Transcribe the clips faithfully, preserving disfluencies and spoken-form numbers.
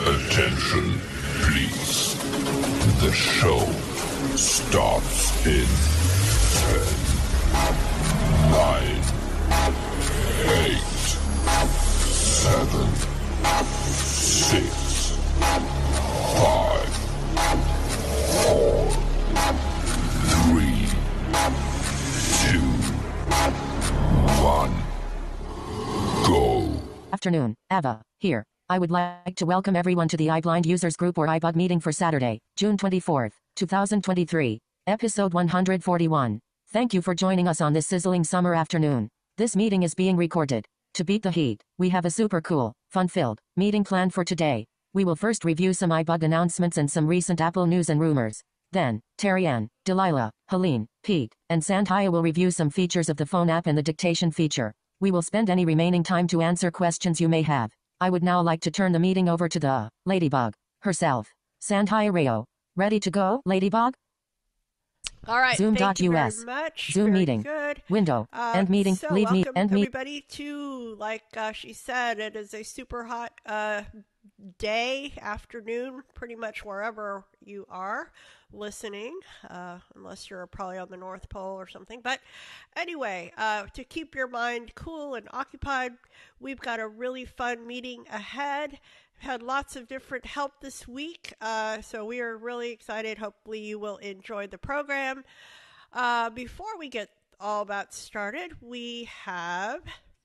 Attention, please. The show starts in ten, nine, eight, seven, six, five, four, three, two, one, go. Afternoon, Ava, here. I would like to welcome everyone to the iBlind Users Group or iBUG meeting for Saturday, June twenty-fourth, two thousand twenty-three, episode one hundred forty-one. Thank you for joining us on this sizzling summer afternoon. This meeting is being recorded. To beat the heat, we have a super cool, fun-filled meeting planned for today. We will first review some iBUG announcements and some recent Apple news and rumors. Then, Terry Ann, Delilah, Helene, Pete, and Sandhya will review some features of the phone app and the dictation feature. We will spend any remaining time to answer questions you may have. I would now like to turn the meeting over to the Ladybug herself, Sandhya Rayo. Ready to go, Ladybug? All right. Zoom. Thank you U S. very much. Zoom very meeting. Good. Window. Uh, end meeting. So Leave me. welcome End meeting. everybody to, like uh, she said, it is a super hot uh, day, afternoon, pretty much wherever you are listening, uh, unless you're probably on the North Pole or something. But anyway, uh, to keep your mind cool and occupied, we've got a really fun meeting ahead. Had lots of different help this week, uh, so we are really excited. Hopefully you will enjoy the program. Uh, before we get all that started, we have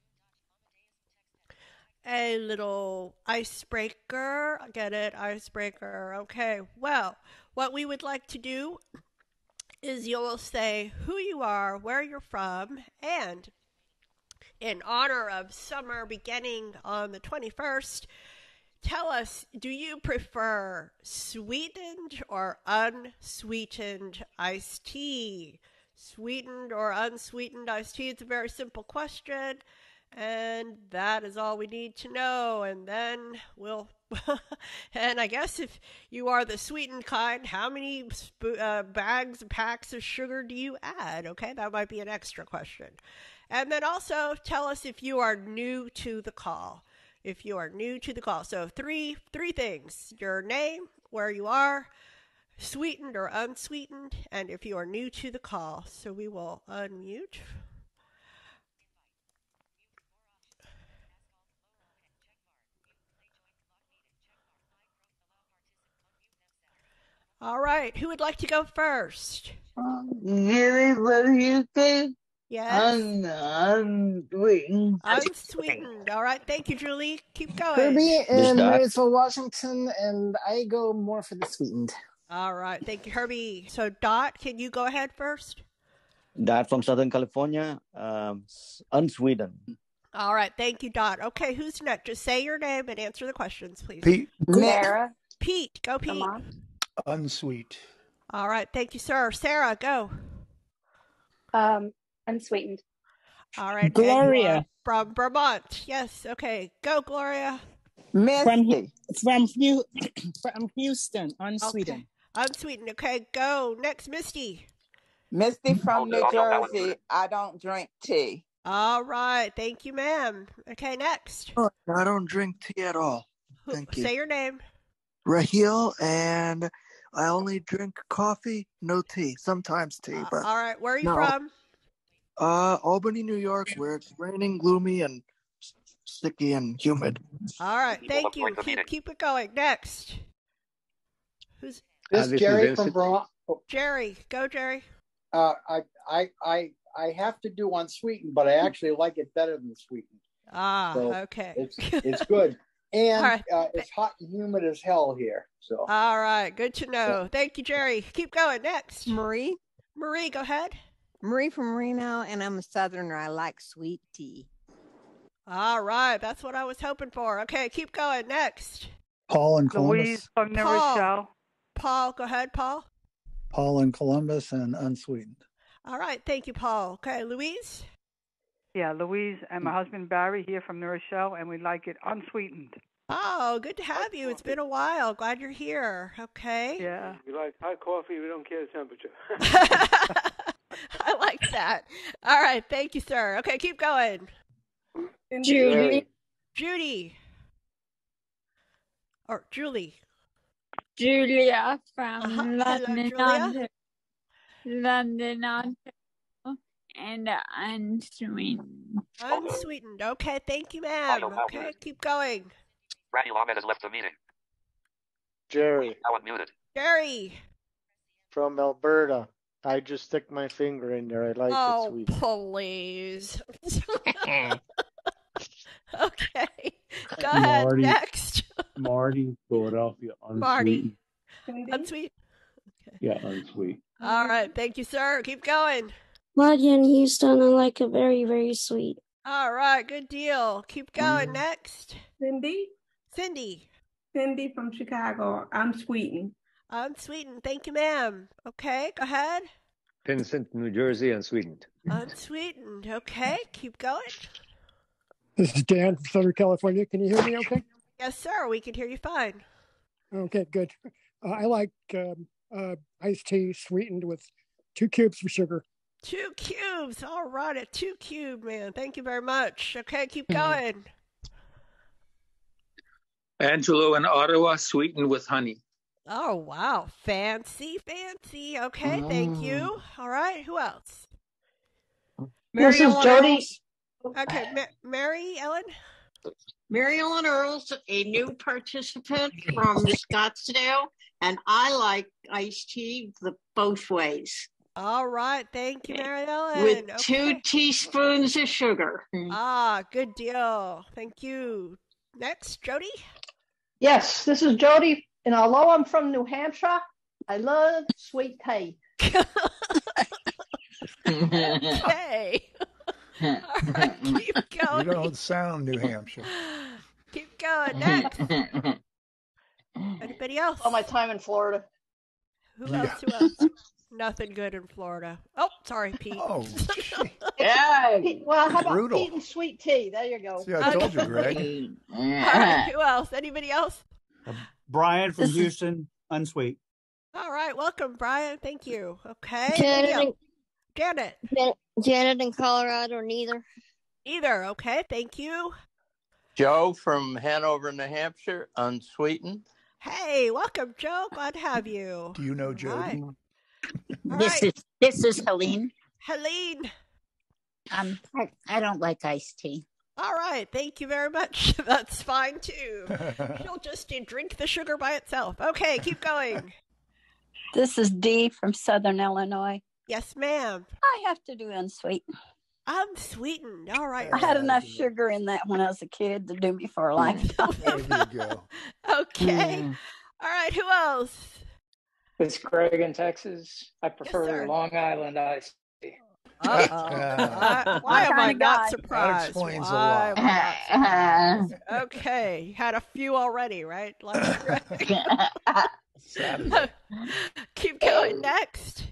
a little icebreaker. Get it? Icebreaker. Okay. Well, what we would like to do is you will say who you are, where you're from, and in honor of summer beginning on the twenty-first, tell us, do you prefer sweetened or unsweetened iced tea? Sweetened or unsweetened iced tea? It's a very simple question, and that is all we need to know. And then we'll, and I guess if you are the sweetened kind, how many sp- uh, bags and packs of sugar do you add? Okay, that might be an extra question. And then also tell us if you are new to the call. If you are new to the call. So three three things. Your name, where you are, sweetened or unsweetened, and if you are new to the call. So we will unmute. All right. Who would like to go first? Really, what do you say? Yes. Un- unsweetened. Unsweetened. All right. Thank you, Julie. Keep going. Kirby in Marysville, Washington, and I go more for the sweetened. All right. Thank you, Herbie. So, Dot, can you go ahead first? Dot from Southern California, um, unsweetened. All right. Thank you, Dot. Okay, who's next? Just say your name and answer the questions, please. Pete. Sarah. Pete. Go, Pete. Unsweet. All right. Thank you, sir. Sarah, go. Um, unsweetened. All right. Gloria. From Vermont. Yes. Okay. Go, Gloria. From, from, from Houston, unsweetened. Okay. Unsweetened. Okay. Go. Next, Misty. Misty from New Jersey. I don't drink tea. All right. Thank you, ma'am. Okay. Next. Oh, I don't drink tea at all. Thank you. Say your name. Raheel, and I only drink coffee, no tea. Sometimes tea, Uh, but all right. Where are you no. from? Uh, Albany, New York, where it's raining, gloomy, and sticky and humid. All right. Thank you. Keep, keep it going. Next. Who's This is Jerry from Vermont. Jerry? Go, Jerry. Uh, I, I, I, I have to do unsweetened, but I actually like it better than sweetened. Ah, So okay. It's it's good, and All right. uh, it's hot and humid as hell here. So All right. Good to know. Thank you, Jerry. Keep going. Next. Marie. Marie, go ahead. Marie from Reno, and I'm a Southerner. I like sweet tea. All right. That's what I was hoping for. Okay. Keep going. Next. Paul in Columbus. Louise from New Paul. Rochelle. Paul, go ahead, Paul. Paul in Columbus and unsweetened. All right. Thank you, Paul. Okay. Louise. Yeah, Louise and my husband Barry here from New Rochelle, and we like it unsweetened. Oh, good to have you. It's been a while. Glad you're here. Okay. Yeah. We like hot coffee. We don't care the temperature. I like that. All right. Thank you, sir. Okay. Keep going. Judy. Judy. or Julie. Julia from Uh-huh. London, Hello, Julia. Ontario. London, Ontario, and unsweetened. Unsweetened. Okay, thank you, ma'am. Okay, keep going. Randy Longman has left the meeting. Jerry. Now unmuted. Jerry. From Alberta. I just stick my finger in there. I like oh, it sweet. please. Okay. Go ahead. Marty, Next. Marty, Philadelphia, Marty. unsweetened. Unsweet. Yeah, unsweet. All right. Thank you, sir. Keep going. Marty in Houston, I like it very, very sweet. All right. Good deal. Keep going. Next. Cindy. Cindy. Cindy from Chicago. I'm sweetened. Unsweetened. Thank you, ma'am. Okay. Go ahead. Vincent, New Jersey, unsweetened. Unsweetened. Okay. Keep going. This is Dan from Southern California. Can you hear me okay? Yes, sir. We can hear you fine. Okay, good. Uh, I like um, uh, iced tea sweetened with two cubes of sugar. Two cubes. All right. A two cube, man. Thank you very much. Okay. Keep going. Angelo in Ottawa, sweetened with honey. Oh, wow. Fancy, fancy. Okay. Thank you. All right. Who else? This is Jody. Okay. Ma- Mary Ellen? Mary Ellen Earls, a new participant from Scottsdale, and I like iced tea the both ways. All right. Thank you, Mary Ellen. With okay. two teaspoons of sugar. Ah, good deal. Thank you. Next, Jody? Yes, this is Jody, and although I'm from New Hampshire, I love sweet tea. Okay. All right, keep going. You don't sound New Hampshire. Keep going. Next. Anybody else? All my time in Florida. Who else? Who else? Nothing good in Florida. Oh, sorry, Pete. Oh, yeah. Well, how about Brutal. Pete and sweet tea? There you go. See, I told you, Greg. All right, who else? Anybody else? Brian from This is- Houston, unsweet. All right, welcome, Brian. Thank you. Okay. Janet Anybody in, else? Janet. Janet, Janet in Colorado, neither. Either. Okay. Thank you. Joe from Hanover, New Hampshire, unsweetened. Hey, welcome, Joe. Glad to have you. Do you know All Jody? right. All This right. is this is Helene. Helene. Um, I, I don't like iced tea. All right. Thank you very much. That's fine, too. She'll just drink the sugar by itself. Okay. Keep going. This is Dee from Southern Illinois. Yes, ma'am. I have to do unsweet. Unsweetened. All right. I had enough sugar in that when I was a kid to do me for a lifetime. There you go. Okay. Mm. All right. Who else? It's Greg in Texas. I prefer sir. Long Island iced tea. Uh-oh. Why, why am I kinda not guy. surprised? That explains a Why lot. am I not surprised? Okay. You had a few already, right? Like Greg. Saturday. Keep going. Next.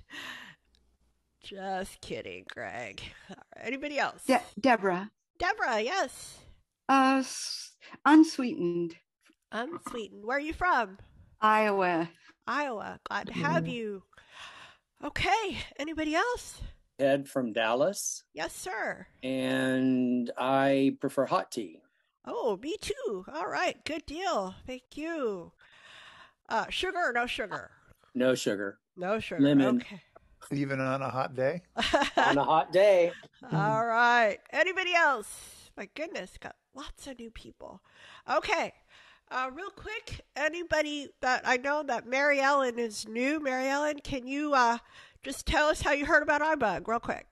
Just kidding, Greg. All right. Anybody else? De- Deborah. Deborah, yes. Uh, s- unsweetened. Unsweetened. Where are you from? Iowa. Iowa. Glad to have you. Okay. Anybody else? Ed from Dallas, Yes, sir. and I prefer hot tea. Oh, me too. All right. Good deal. Thank you. Uh, sugar or no sugar? No sugar. No sugar. Lemon. Okay. Even on a hot day? On a hot day. All right. Anybody else? My goodness, got lots of new people. Okay. Uh, real quick, anybody that I know that Mary Ellen is new. Mary Ellen, can you uh, just tell us how you heard about iBUG real quick?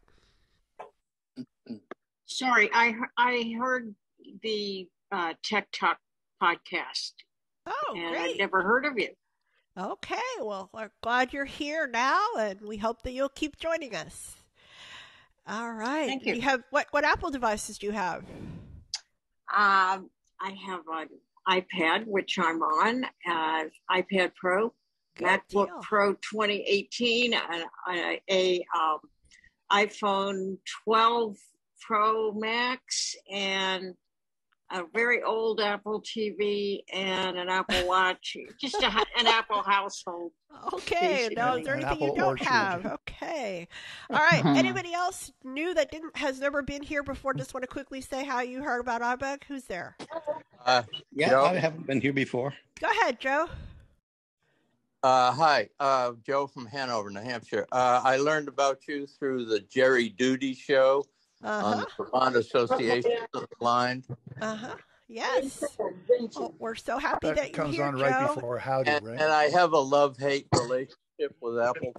Sorry, I I heard the uh, Tech Talk podcast. Oh, and great. I've never heard of you. Okay. Well, we're glad you're here now, and we hope that you'll keep joining us. All right. Thank you. You have what? What Apple devices do you have? Um, I have an iPad, which I'm on, uh, iPad Pro, Good MacBook deal. Pro twenty eighteen, and a, a um, iPhone twelve Pro Max, and a very old Apple T V, and an Apple Watch. Just a, an Apple household. Okay. Now, is there An anything you apple don't orchard. have? Okay. All right. Anybody else new that didn't has never been here before? Just want to quickly say how you heard about iBUG. Who's there? Uh, Yeah, Joe? I haven't been here before. Go ahead, Joe. Uh, hi, uh, Joe from Hanover, New Hampshire. Uh, I learned about you through the Jerry Duty show Uh-huh. on the Vermont Association of the Blind. Uh-huh. Yes. Oh, we're so happy That that you're comes here, on right Joe. before Howdy, And, right? and I have a love-hate relationship with Apple.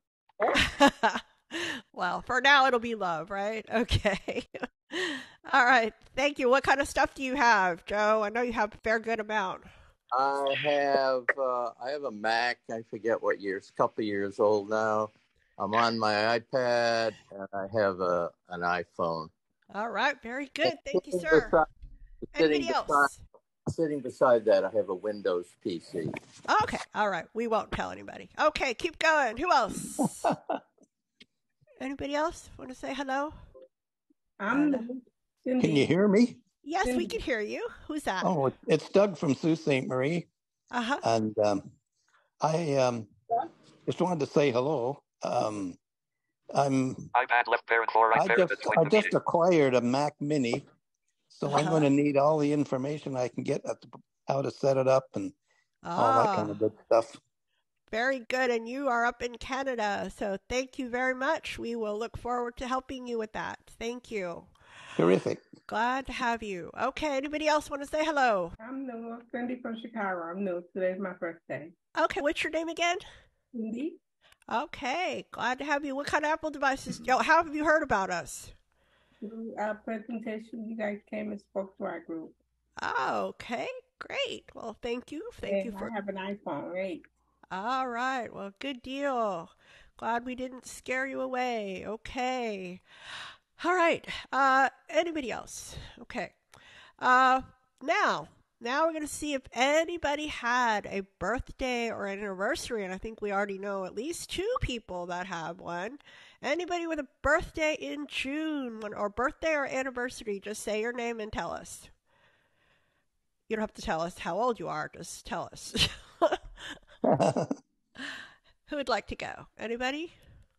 Well, for now it'll be love, right? Okay. All right. Thank you. What kind of stuff do you have, Joe? I know you have a fair good amount. I have uh, I have a Mac. I forget what year. It's a couple of years old now. I'm on my iPad, and I have a an iPhone. All right. Very good. Thank you, Sitting sir. beside- Sitting Anybody beside, else? sitting beside that, I have a Windows P C. Okay. All right. We won't tell anybody. Okay. Keep going. Who else? Anybody else want to say hello? I'm Can you hear me? Yes, we can hear you. Who's that? Oh, it's Doug from Sault Ste. Marie. Uh-huh. And um, I um, just wanted to say hello. Um, I'm iPad left parent four right I parent just to join I the just meeting. acquired a Mac Mini, so I'm Uh-huh. going to need all the information I can get at the, how to set it up and all that kind Ah, of good stuff. very good. And you are up in Canada, so thank you very much. We will look forward to helping you with that. Thank you. Terrific. Glad to have you. Okay, anybody else want to say hello? I'm new. Cindy from Chicago. I'm new. Today's my first day. Okay, what's your name again? Cindy? Okay, glad to have you. What kind of Apple devices? Oh, how have you heard about us? Through our presentation, you guys came and spoke to our group. Oh, okay, great. Well, thank you. Thank and you for. I have an iPhone eight. All right. Well, good deal. Glad we didn't scare you away. Okay. All right. Uh, anybody else? Okay. Uh, now, now we're going to see if anybody had a birthday or an anniversary, and I think we already know at least two people that have one. Anybody with a birthday in June, or birthday or anniversary, just say your name and tell us. You don't have to tell us how old you are. Just tell us. Who would like to go? Anybody?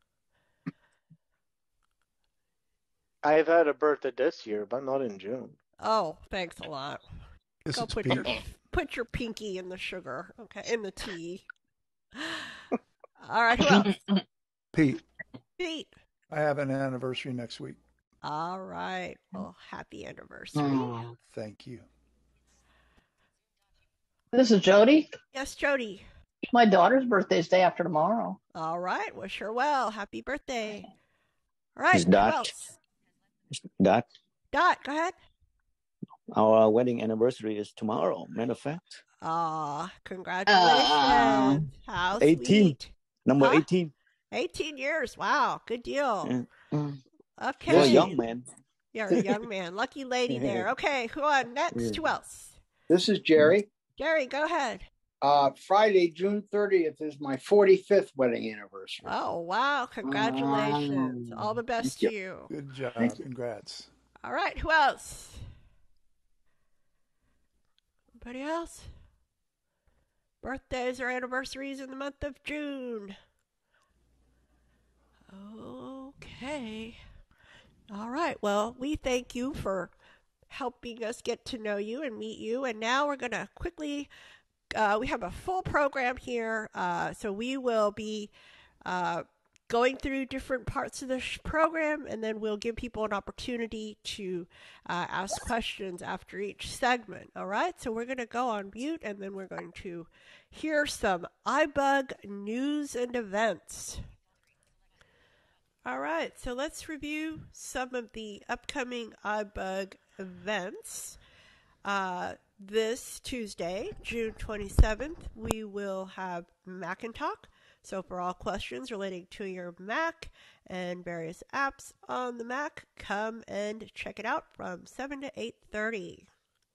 I've had a birthday this year, but not in June. Oh, thanks a lot. Yes, Go it's put Pete. your put your pinky in the sugar, okay, in the tea. All right, who else? Pete, Pete. I have an anniversary next week. All right. Well, happy anniversary. Mm. Thank you. This is Jody. Yes, Jody. My daughter's birthday's day after tomorrow. All right. Wish her well. Happy birthday. All right. Is Who Dot? else? Dot? Dot, go ahead. Our wedding anniversary is tomorrow, matter of fact. Aw, congratulations. Uh, How eighteen. sweet. Number Huh? eighteen. eighteen years. Wow. Good deal. Yeah. Okay. For a young man. You're a young man. Lucky lady there. Okay. Who on next? Who else? This is Jerry. Jerry, go ahead. Uh, Friday, June thirtieth is my forty-fifth wedding anniversary. Oh, wow. Congratulations. All the best to you. Good job. Congrats. All right. Who else? Anybody else? Birthdays or anniversaries in the month of June. Okay. All right. Well, we thank you for helping us get to know you and meet you. And now we're going to quickly, uh, we have a full program here. Uh, so we will be uh, going through different parts of the sh- program, and then we'll give people an opportunity to uh, ask questions after each segment. All right. So we're going to go on mute, and then we're going to hear some iBUG news and events. All right, so let's review some of the upcoming iBUG events. Uh, this Tuesday, June twenty-seventh, we will have Mac and Talk. So for all questions relating to your Mac and various apps on the Mac, come and check it out from seven to eight thirty.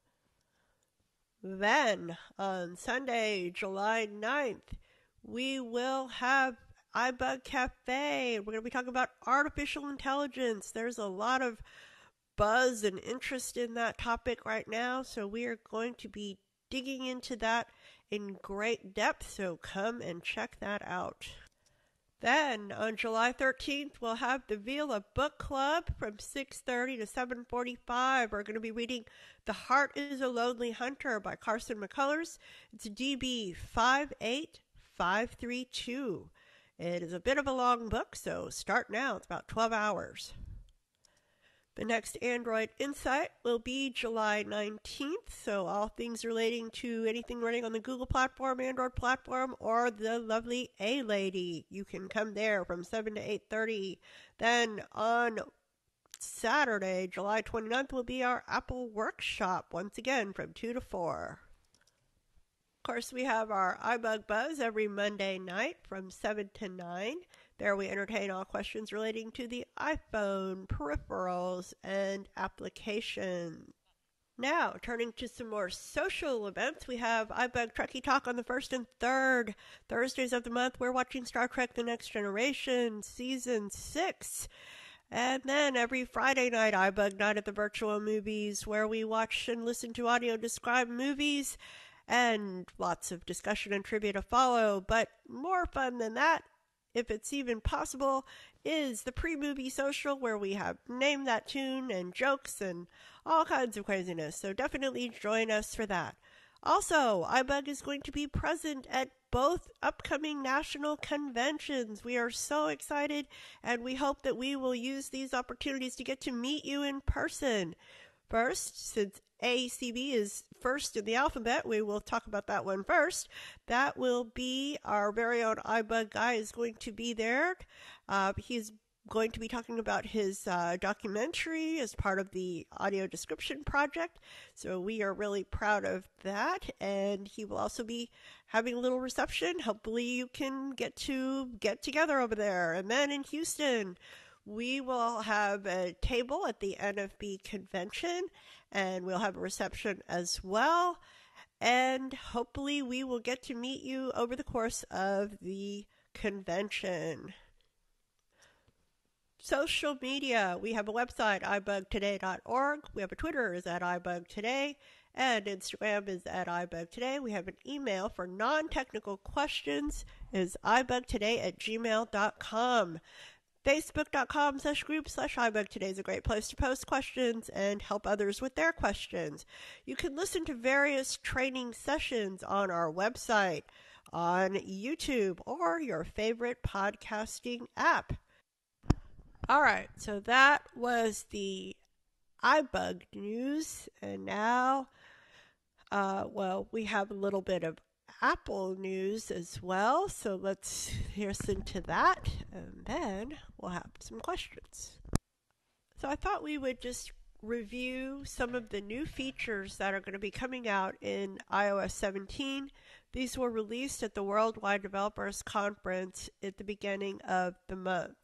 Then, on Sunday, July ninth, we will have iBUG Cafe. We're going to be talking about artificial intelligence. There's a lot of buzz and interest in that topic right now, so we are going to be digging into that in great depth, so come and check that out. Then on July thirteenth, we'll have the Vila Book Club from six thirty to seven forty-five. We're going to be reading The Heart is a Lonely Hunter by Carson McCullers. It's D B five eight five three two. It is a bit of a long book, so start now. It's about twelve hours. The next Android Insight will be July nineteenth, so all things relating to anything running on the Google platform, Android platform, or the lovely A-Lady. You can come there from seven to eight thirty. Then on Saturday, July twenty-ninth, will be our Apple Workshop, once again from two to four. Of course, we have our iBug Buzz every Monday night from seven to nine. There we entertain all questions relating to the iPhone, peripherals, and applications. Now, turning to some more social events, we have iBug Trekkie Talk on the first and third Thursdays of the month. We're watching Star Trek The Next Generation, Season six. And then every Friday night, iBug Night at the Virtual Movies, where we watch and listen to audio-described movies, and lots of discussion and trivia to follow. But more fun than that, if it's even possible, is the pre-movie social, where we have Name That Tune and jokes and all kinds of craziness. So definitely join us for that. Also, iBug is going to be present at both upcoming national conventions. We are so excited, and we hope that we will use these opportunities to get to meet you in person. First, since A C B is first in the alphabet, we will talk about that one first. That will be our very own iBug guy is going to be there. Uh, he's going to be talking about his uh, documentary as part of the audio description project. So we are really proud of that. And he will also be having a little reception. Hopefully you can get to get together over there. And then in Houston, we will have a table at the N F B convention, and we'll have a reception as well. And hopefully we will get to meet you over the course of the convention. Social media. We have a website, i bug today dot org. We have a Twitter, is at iBugToday, and Instagram is at iBugToday. We have an email for non-technical questions, is ibugtoday at gmail dot com. Facebook.com slash group slash iBugToday is a great place to post questions and help others with their questions. You can listen to various training sessions on our website, on YouTube, or your favorite podcasting app. All right, so that was the iBug news, and now, uh, well, we have a little bit of Apple news as well, so let's listen to that, and then we'll have some questions. So I thought we would just review some of the new features that are going to be coming out in i O S seventeen. These were released at the Worldwide Developers Conference at the beginning of the month.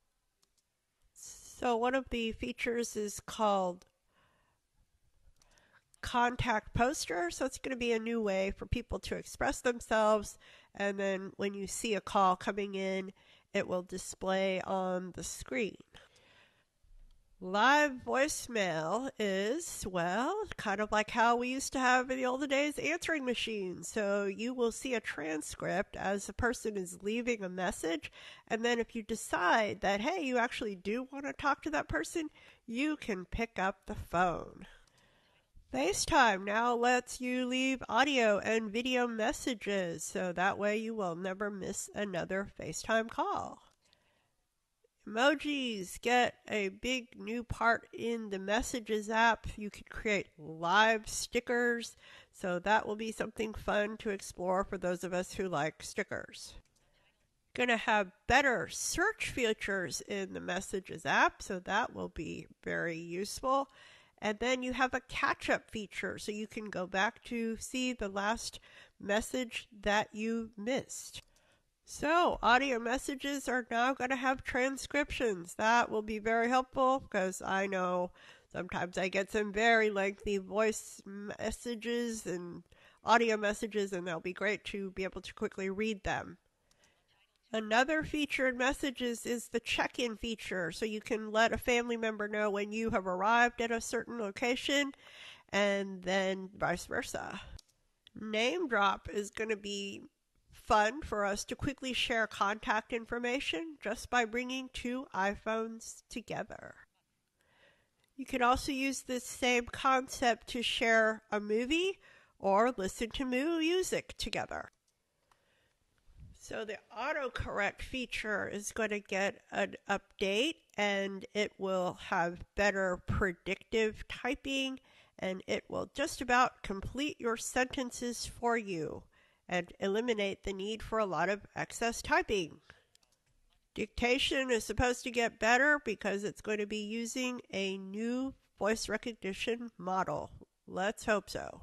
So one of the features is called Contact Poster, so it's going to be a new way for people to express themselves, and then when you see a call coming in, it will display on the screen. Live voicemail is, well, kind of like how we used to have in the olden days answering machines. So you will see a transcript as the person is leaving a message, and then if you decide that, hey, you actually do want to talk to that person, you can pick up the phone. FaceTime now lets you leave audio and video messages, so that way you will never miss another FaceTime call. Emojis get a big new part in the Messages app. You can create live stickers, so that will be something fun to explore for those of us who like stickers. Going to have better search features in the Messages app, so that will be very useful. And then you have a catch-up feature, so you can go back to see the last message that you missed. So, audio messages are now going to have transcriptions. That will be very helpful, because I know sometimes I get some very lengthy voice messages and audio messages, and they'll be great to be able to quickly read them. Another feature in Messages is the check-in feature, so you can let a family member know when you have arrived at a certain location, and then vice versa. Name drop is going to be fun for us to quickly share contact information just by bringing two iPhones together. You can also use this same concept to share a movie or listen to music together. So the autocorrect feature is going to get an update, and it will have better predictive typing, and it will just about complete your sentences for you and eliminate the need for a lot of excess typing. Dictation is supposed to get better because it's going to be using a new voice recognition model. Let's hope so.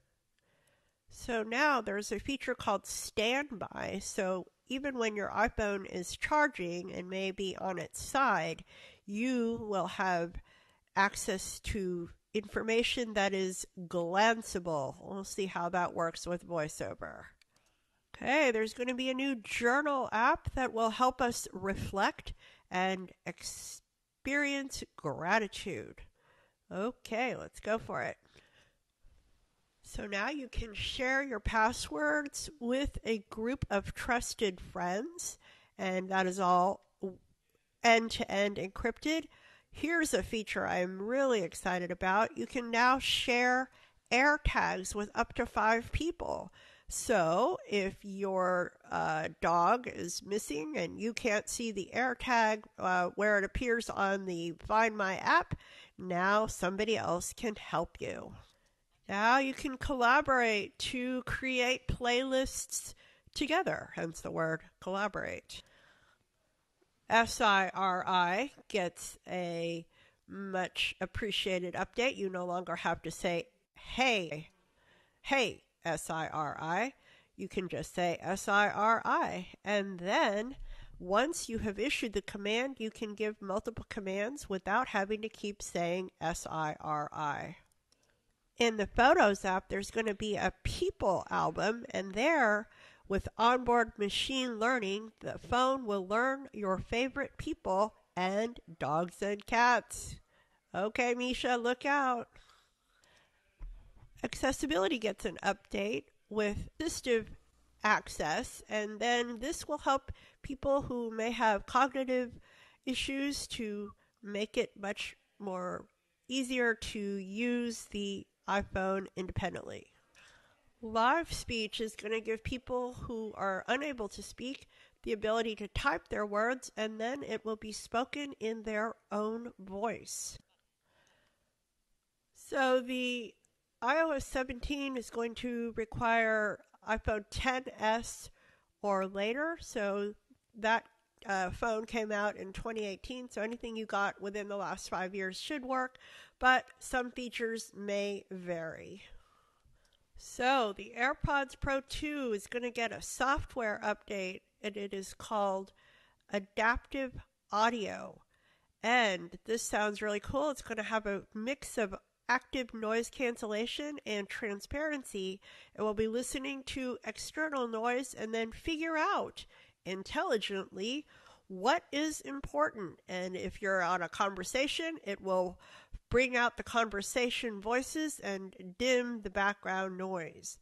So now there's a feature called standby. So even when your iPhone is charging and may be on its side, you will have access to information that is glanceable. We'll see how that works with VoiceOver. Okay, there's going to be a new journal app that will help us reflect and experience gratitude. Okay, let's go for it. So now you can share your passwords with a group of trusted friends, and that is all end-to-end encrypted. Here's a feature I'm really excited about. You can now share AirTags with up to five people. So if your uh, dog is missing and you can't see the AirTag uh, where it appears on the Find My app, now somebody else can help you. Now you can collaborate to create playlists together, hence the word collaborate. S I R I gets a much appreciated update. You no longer have to say, hey, hey, S I R I. You can just say S I R I. And then once you have issued the command, you can give multiple commands without having to keep saying S I R I. In the Photos app, there's going to be a people album, and there, with onboard machine learning, the phone will learn your favorite people and dogs and cats. Okay, Misha, look out. Accessibility gets an update with assistive access, and then this will help people who may have cognitive issues to make it much more easier to use the iPhone independently. Live speech is going to give people who are unable to speak the ability to type their words, and then it will be spoken in their own voice. So the i O S seventeen is going to require iPhone ten S or later, so that uh, phone came out in twenty eighteen, so anything you got within the last five years should work, but some features may vary. So the AirPods Pro two is going to get a software update, and it is called Adaptive Audio. And this sounds really cool. It's going to have a mix of active noise cancellation and transparency. It will be listening to external noise and then figure out intelligently what is important. And if you're on a conversation, it will bring out the conversation voices and dim the background noise.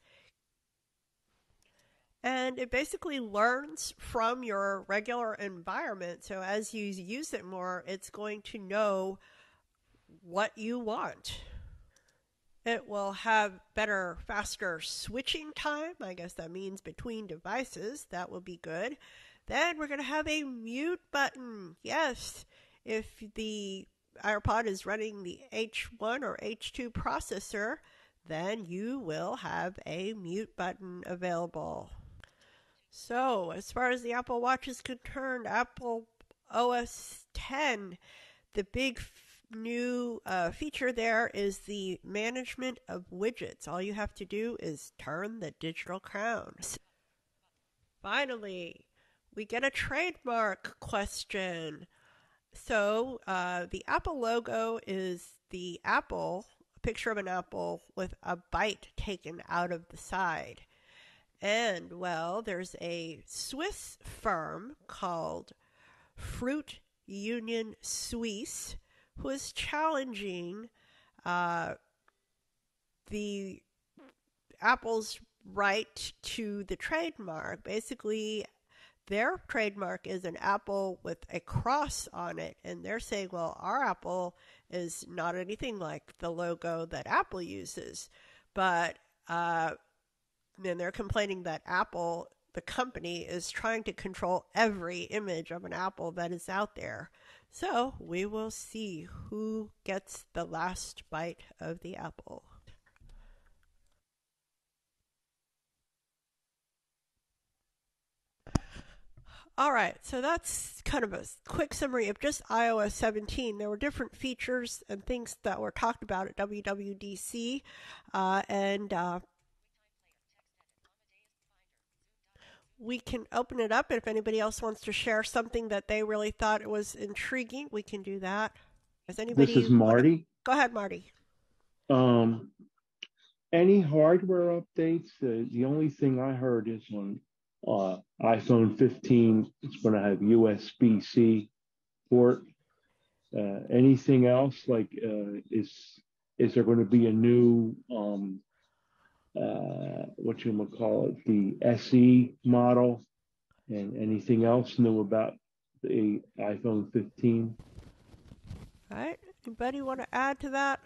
And it basically learns from your regular environment. So as you use it more, it's going to know what you want. It will have better, faster switching time. I guess that means between devices. That will be good. Then we're going to have a mute button. Yes, if the AirPod is running the H one or H two processor, then you will have a mute button available. So, as far as the Apple Watch is concerned, Apple O S ten, the big f- new uh, feature there is the management of widgets. All you have to do is turn the digital crown. Finally, we get a trademark question. So, uh, the Apple logo is the apple, a picture of an apple with a bite taken out of the side. And, well, there's a Swiss firm called Fruit Union Suisse who is challenging uh, the Apple's right to the trademark. Basically, their trademark is an apple with a cross on it, and they're saying, well, our apple is not anything like the logo that Apple uses. But uh, then they're complaining that Apple, the company, is trying to control every image of an apple that is out there. So we will see who gets the last bite of the apple. All right, so that's kind of a quick summary of just i O S seventeen. There were different features and things that were talked about at W W D C, uh, and uh, we can open it up. If anybody else wants to share something that they really thought it was intriguing, we can do that. Does anybody? This is Marty. Wanna... Go ahead, Marty. Um, any hardware updates? Uh, the only thing I heard is on uh, iPhone fifteen, it's going to have U S B C port. Uh, anything else? Like, uh, is is there going to be a new um, uh, what you gonna call it, the S E model, and anything else new about the iPhone fifteen? All right. Anybody want to add to that?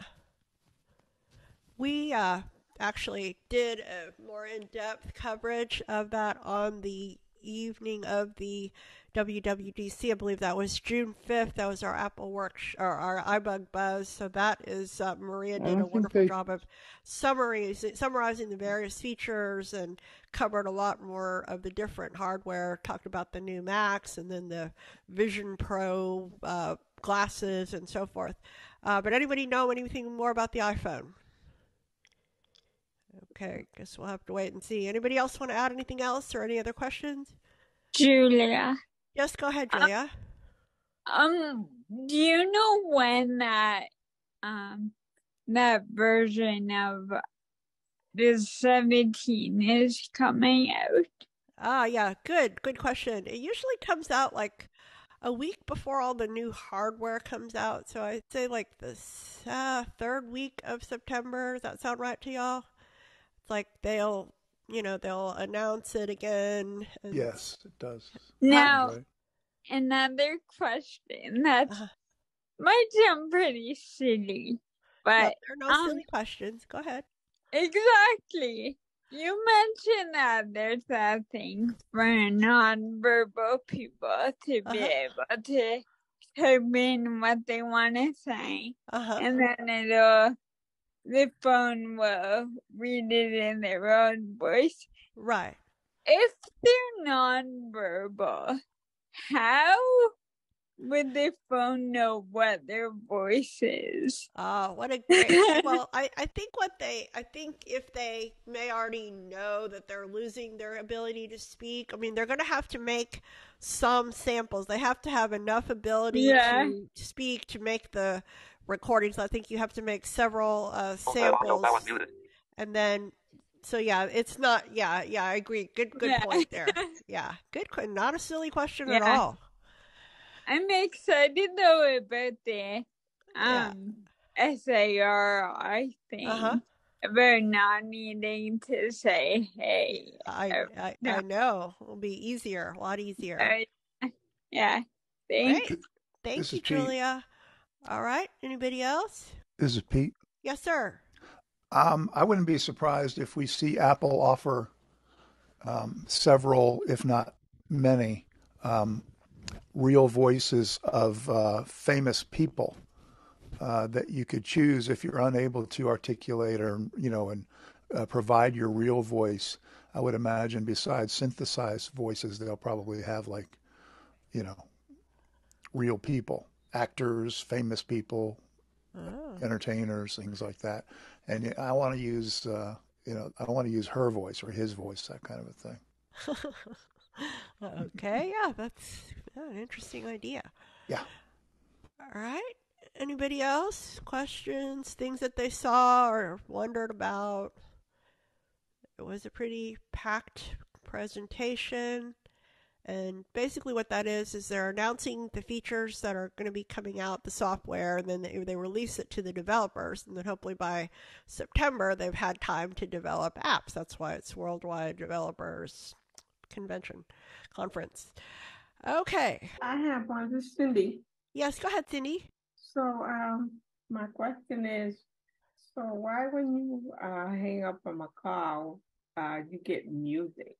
We uh, actually did a more in-depth coverage of that on the evening of the W W D C. I believe that was June fifth. That was our Apple work sh- or our iBUG Buzz. So that is uh, Maria did a wonderful they... job of summarizing, summarizing the various features and covered a lot more of the different hardware. Talked about the new Macs and then the Vision Pro uh, glasses and so forth. Uh, but anybody know anything more about the iPhone? Okay, guess we'll have to wait and see. Anybody else want to add anything else or any other questions? Julia. Yes, go ahead, Julia. Um, um do you know when that um that version of the seventeen is coming out? Ah, yeah, good, good question. It usually comes out like a week before all the new hardware comes out. So I'd say like the uh, third week of September. Does that sound right to y'all? It's like they'll, you know, they'll announce it again. And... Yes, it does. Now, right. Another question that uh, might sound pretty silly, but well, there are no um, silly questions. Go ahead. Exactly. You mentioned that there's that thing for nonverbal people to uh-huh. be able to type in what they want to say, uh-huh. and then it'll the phone will read it in their own voice. Right. If they're nonverbal, how would the phone know what their voice is? Oh, what a great... well, I, I think what they... I think if they may already know that they're losing their ability to speak, I mean, they're going to have to make some samples. They have to have enough ability yeah. to speak to make the recordings. I think you have to make several uh, samples. That was muted. And then... So, yeah, it's not... Yeah, yeah, I agree. Good good yeah. point there. Yeah, good. Not a silly question yeah. at all. I'm excited, though, about the um, yeah. S A R I thing. Uh-huh. About not needing to say, hey. I, I, no. I know. It'll be easier. A lot easier. Uh, yeah. Thank Great. Thank this you, Julia. All right. Anybody else? This is Pete. Yes, sir. Um, I wouldn't be surprised if we see Apple offer um, several, if not many, um, real voices of uh, famous people uh, that you could choose if you're unable to articulate or, you know, and uh, provide your real voice. I would imagine besides synthesized voices, they'll probably have like, you know, real people, actors, famous people, oh. entertainers, things like that. And I want to use, uh, you know, I don't want to use her voice or his voice, that kind of a thing. Okay, yeah, that's an interesting idea. Yeah. All right. Anybody else? Questions, things that they saw or wondered about? It was a pretty packed presentation. And basically what that is, is they're announcing the features that are going to be coming out, the software, and then they, they release it to the developers. And then hopefully by September, they've had time to develop apps. That's why it's Worldwide Developers Convention Conference. Okay. I have one. This is Cindy. Yes, go ahead, Cindy. So um, my question is, so why when you uh, hang up from a call, uh, you get music?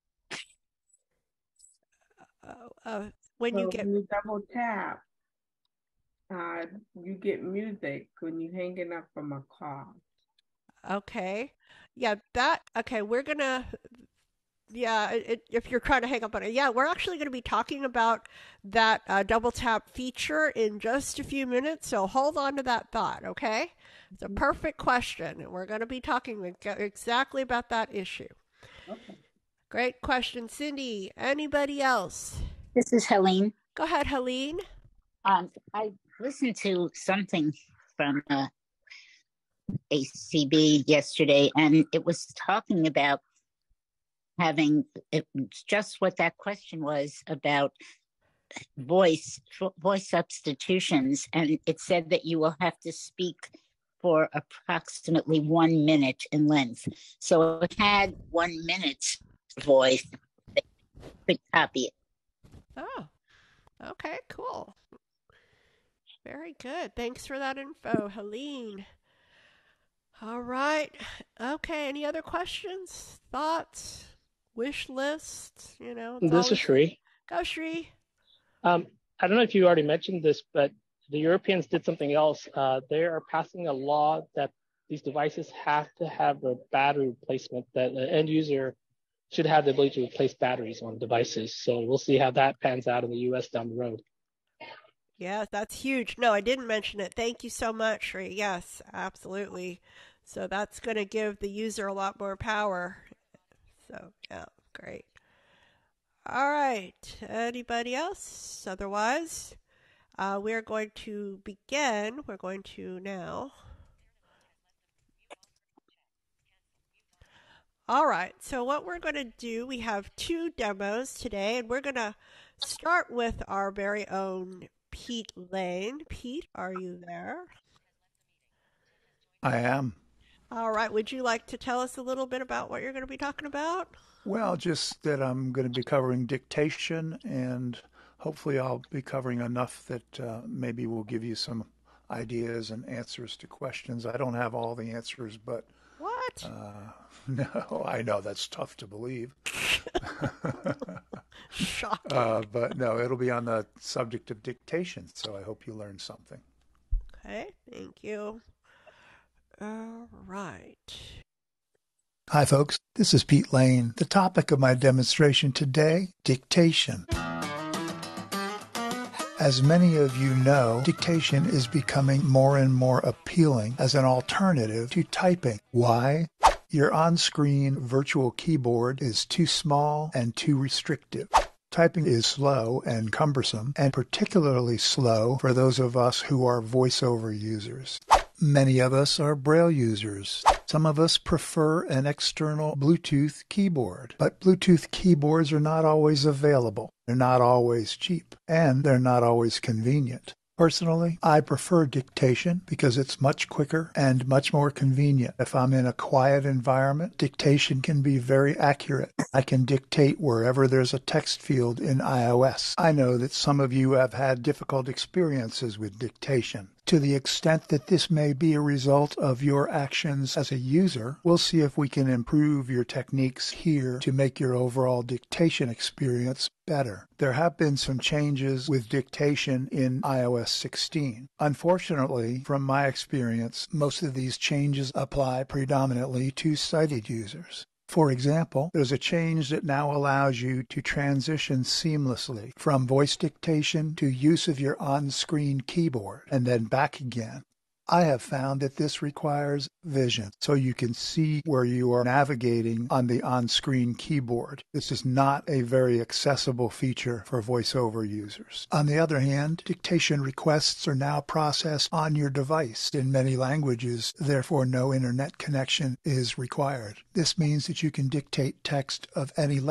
Uh, uh, when so you get when you double tap, uh, you get music when you hanging up from a call. Okay. Yeah, that, okay, we're going to, yeah, it, if you're trying to hang up on it, yeah, we're actually going to be talking about that uh, double tap feature in just a few minutes. So hold on to that thought, okay? It's a perfect question. And we're going to be talking exactly about that issue. Okay. Great question, Cindy. Anybody else? This is Helene. Go ahead, Helene. Um, I listened to something from uh, A C B yesterday, and it was talking about having it, just what that question was about voice voice substitutions, and it said that you will have to speak for approximately one minute in length. So it had one minute voice that could copy it. Oh, okay, cool. Very good. Thanks for that info, Helene. All right. Okay, any other questions, thoughts, wish lists? You know, This always... is Shri. Go, Shri. Um, I don't know if you already mentioned this, but the Europeans did something else. Uh, they are passing a law that these devices have to have a battery replacement, that the end user should have the ability to replace batteries on devices. So we'll see how that pans out in the U S down the road. Yeah, that's huge. No, I didn't mention it. Thank you so much, Shri. Yes, absolutely. So that's going to give the user a lot more power. So, yeah, great. All right. Anybody else? Otherwise, uh, we're going to begin. We're going to now. All right, so what we're going to do, we have two demos today, and we're going to start with our very own Pete Lane. Pete, are you there? I am. All right, would you like to tell us a little bit about what you're going to be talking about? Well, just that I'm going to be covering dictation, and hopefully I'll be covering enough that uh, maybe will give you some ideas and answers to questions. I don't have all the answers, but What? Uh, no, I know that's tough to believe. Shocking. Uh, but no, it'll be on the subject of dictation, so I hope you learn something. Okay, thank you. All right. Hi, folks. This is Pete Lane. The topic of my demonstration today, dictation. As many of you know, dictation is becoming more and more appealing as an alternative to typing. Why? Your on-screen virtual keyboard is too small and too restrictive. Typing is slow and cumbersome, and particularly slow for those of us who are voiceover users. Many of us are Braille users. Some of us prefer an external Bluetooth keyboard, but Bluetooth keyboards are not always available. They're not always cheap, and they're not always convenient. Personally, I prefer dictation because it's much quicker and much more convenient. If I'm in a quiet environment, dictation can be very accurate. I can dictate wherever there's a text field in iOS. I know that some of you have had difficult experiences with dictation. To the extent that this may be a result of your actions as a user, we'll see if we can improve your techniques here to make your overall dictation experience better. There have been some changes with dictation in i O S sixteen. Unfortunately, from my experience, most of these changes apply predominantly to sighted users. For example, there's a change that now allows you to transition seamlessly from voice dictation to use of your on-screen keyboard and then back again. I have found that this requires vision, so you can see where you are navigating on the on-screen keyboard. This is not a very accessible feature for voiceover users. On the other hand, dictation requests are now processed on your device in many languages, therefore no internet connection is required. This means that you can dictate text of any length.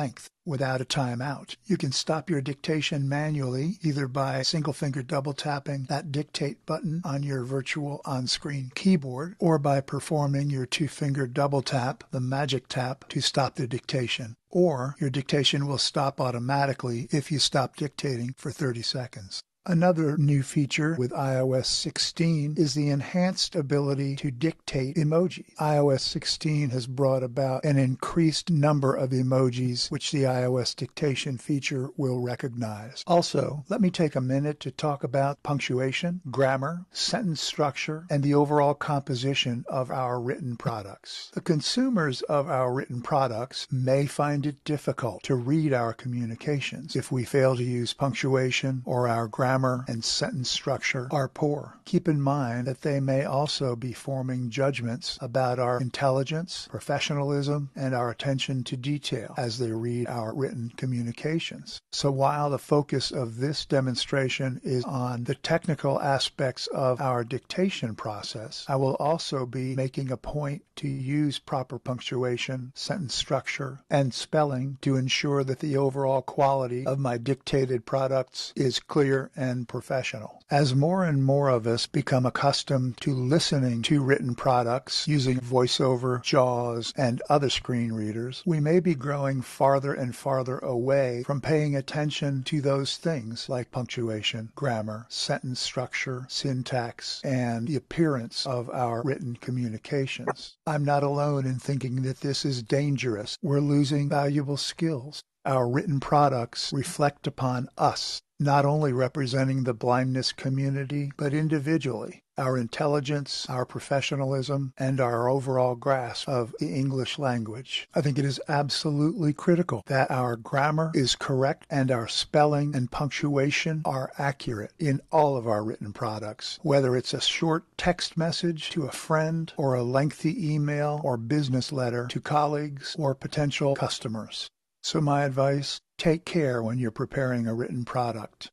without a timeout. You can stop your dictation manually either by single finger double tapping that dictate button on your virtual on-screen keyboard or by performing your two finger double tap, the magic tap, to stop the dictation. Or your dictation will stop automatically if you stop dictating for thirty seconds. Another new feature with i O S sixteen is the enhanced ability to dictate emoji. i O S sixteen has brought about an increased number of emojis which the iOS dictation feature will recognize. Also, let me take a minute to talk about punctuation, grammar, sentence structure, and the overall composition of our written products. The consumers of our written products may find it difficult to read our communications if we fail to use punctuation or our grammar Grammar and sentence structure are poor. Keep in mind that they may also be forming judgments about our intelligence, professionalism, and our attention to detail as they read our written communications. So while the focus of this demonstration is on the technical aspects of our dictation process, I will also be making a point to use proper punctuation, sentence structure, and spelling to ensure that the overall quality of my dictated products is clear and professional. As more and more of us become accustomed to listening to written products using VoiceOver, JAWS, and other screen readers, we may be growing farther and farther away from paying attention to those things like punctuation, grammar, sentence structure, syntax, and the appearance of our written communications. I'm not alone in thinking that this is dangerous. We're losing valuable skills. Our written products reflect upon us, not only representing the blindness community, but individually, our intelligence, our professionalism, and our overall grasp of the English language. I think it is absolutely critical that our grammar is correct and our spelling and punctuation are accurate in all of our written products, whether it's a short text message to a friend or a lengthy email or business letter to colleagues or potential customers. So my advice, take care when you're preparing a written product.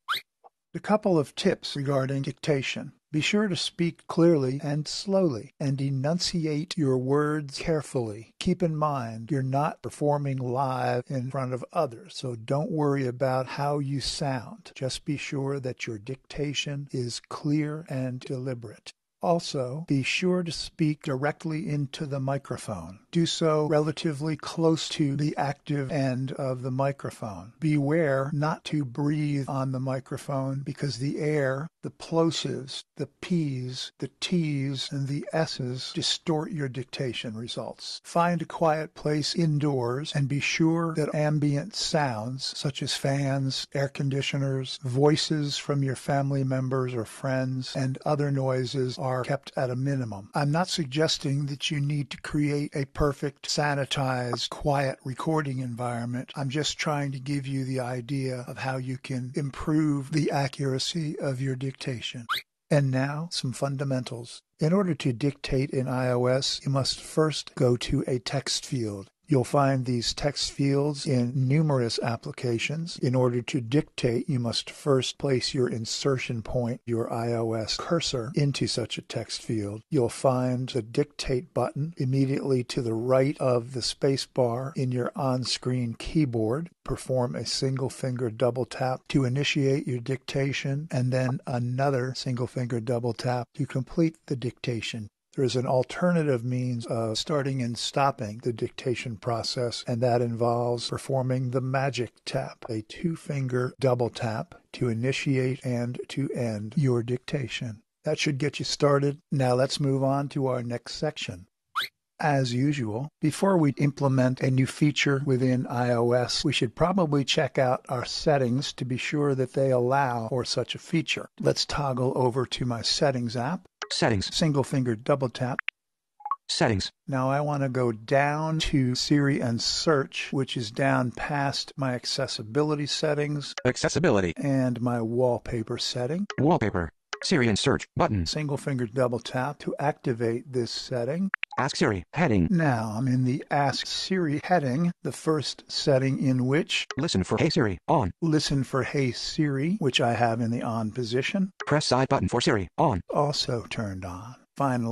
A couple of tips regarding dictation. Be sure to speak clearly and slowly and enunciate your words carefully. Keep in mind you're not performing live in front of others, so don't worry about how you sound. Just be sure that your dictation is clear and deliberate. Also, be sure to speak directly into the microphone. Do so relatively close to the active end of the microphone. Beware not to breathe on the microphone because the air, the plosives, the P's, the T's, and the S's distort your dictation results. Find a quiet place indoors and be sure that ambient sounds such as fans, air conditioners, voices from your family members or friends, and other noises are kept at a minimum. I'm not suggesting that you need to create a perfect, sanitized, quiet recording environment. I'm just trying to give you the idea of how you can improve the accuracy of your dictation. And now, some fundamentals. In order to dictate in iOS, you must first go to a text field. You'll find these text fields in numerous applications. In order to dictate, you must first place your insertion point, your iOS cursor, into such a text field. You'll find the dictate button immediately to the right of the space bar in your on-screen keyboard. Perform a single finger double tap to initiate your dictation, and then another single finger double tap to complete the dictation. There is an alternative means of starting and stopping the dictation process, and that involves performing the magic tap, a two-finger double tap to initiate and to end your dictation. That should get you started. Now let's move on to our next section. As usual, before we implement a new feature within iOS, we should probably check out our settings to be sure that they allow for such a feature. Let's toggle over to my Settings app. Settings. Single finger double tap. Settings. Now I want to go down to Siri and Search, which is down past my accessibility settings. Accessibility. And my wallpaper setting. Wallpaper. Siri and Search button. Single finger double tap to activate this setting. Ask Siri heading. Now I'm in the Ask Siri heading, the first setting in which Listen for Hey Siri on. Listen for Hey Siri, which I have in the on position. Press side button for Siri on. Also turned on. Finally,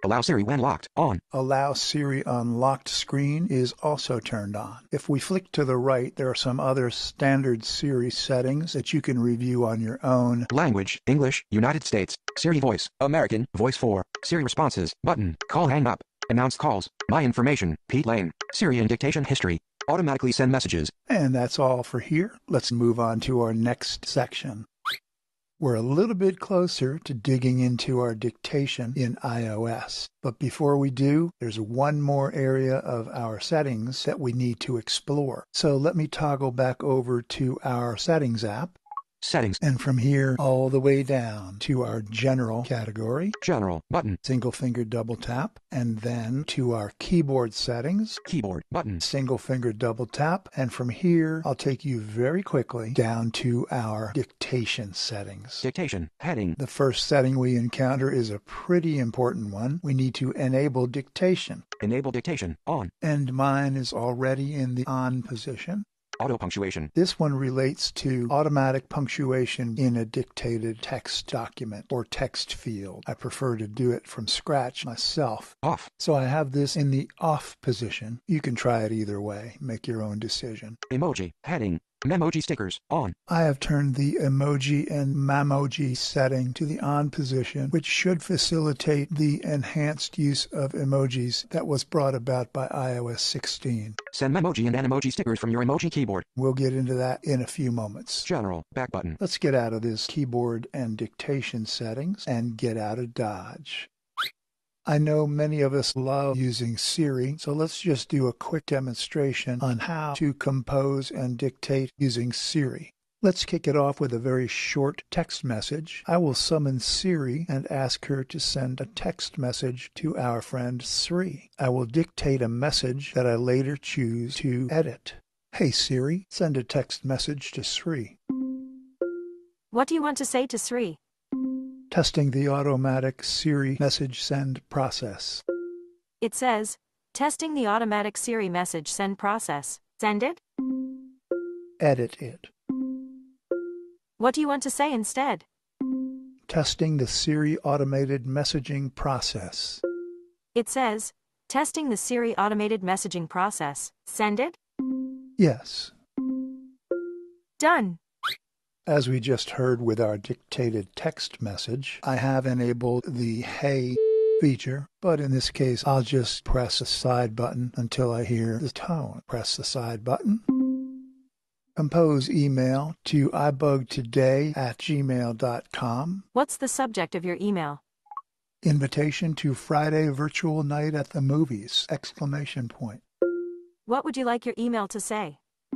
Allow Siri when locked. On. Allow Siri on locked screen is also turned on. If we flick to the right, there are some other standard Siri settings that you can review on your own. Language, English, United States. Siri voice, American, voice four. Siri responses, button, call hang up. Announced calls, my information, Pete Lane. Siri and dictation history. Automatically send messages. And that's all for here. Let's move on to our next section. We're a little bit closer to digging into our dictation in iOS. But before we do, there's one more area of our settings that we need to explore. So let me toggle back over to our Settings app. Settings. And from here all the way down to our General category. General, button. Single finger double tap. And then to our Keyboard settings. Keyboard, button. Single finger double tap. And from here, I'll take you very quickly down to our dictation settings. Dictation, heading. The first setting we encounter is a pretty important one. We need to enable dictation. Enable dictation, on. And mine is already in the on position. Auto punctuation. This one relates to automatic punctuation in a dictated text document or text field. I prefer to do it from scratch myself. Off. So I have this in the off position. You can try it either way. Make your own decision. Emoji, heading. Memoji stickers, on. I have turned the emoji and memoji setting to the on position, which should facilitate the enhanced use of emojis that was brought about by i O S sixteen. Send memoji and Animoji stickers from your emoji keyboard. We'll get into that in a few moments. General, back button. Let's get out of this keyboard and dictation settings and get out of Dodge. I know many of us love using Siri, so let's just do a quick demonstration on how to compose and dictate using Siri. Let's kick it off with a very short text message. I will summon Siri and ask her to send a text message to our friend Sri. I will dictate a message that I later choose to edit. Hey Siri, send a text message to Sri. What do you want to say to Sri? Testing the automatic Siri message send process. It says, testing the automatic Siri message send process. Send it? Edit it. What do you want to say instead? Testing the Siri automated messaging process. It says, testing the Siri automated messaging process. Send it? Yes. Done. As we just heard with our dictated text message, I have enabled the Hey feature, but in this case, I'll just press the side button until I hear the tone. Press the side button. Compose email to ibugtoday at gmail dot com. What's the subject of your email? Invitation to Friday virtual night at the movies! Exclamation point. What would you like your email to say?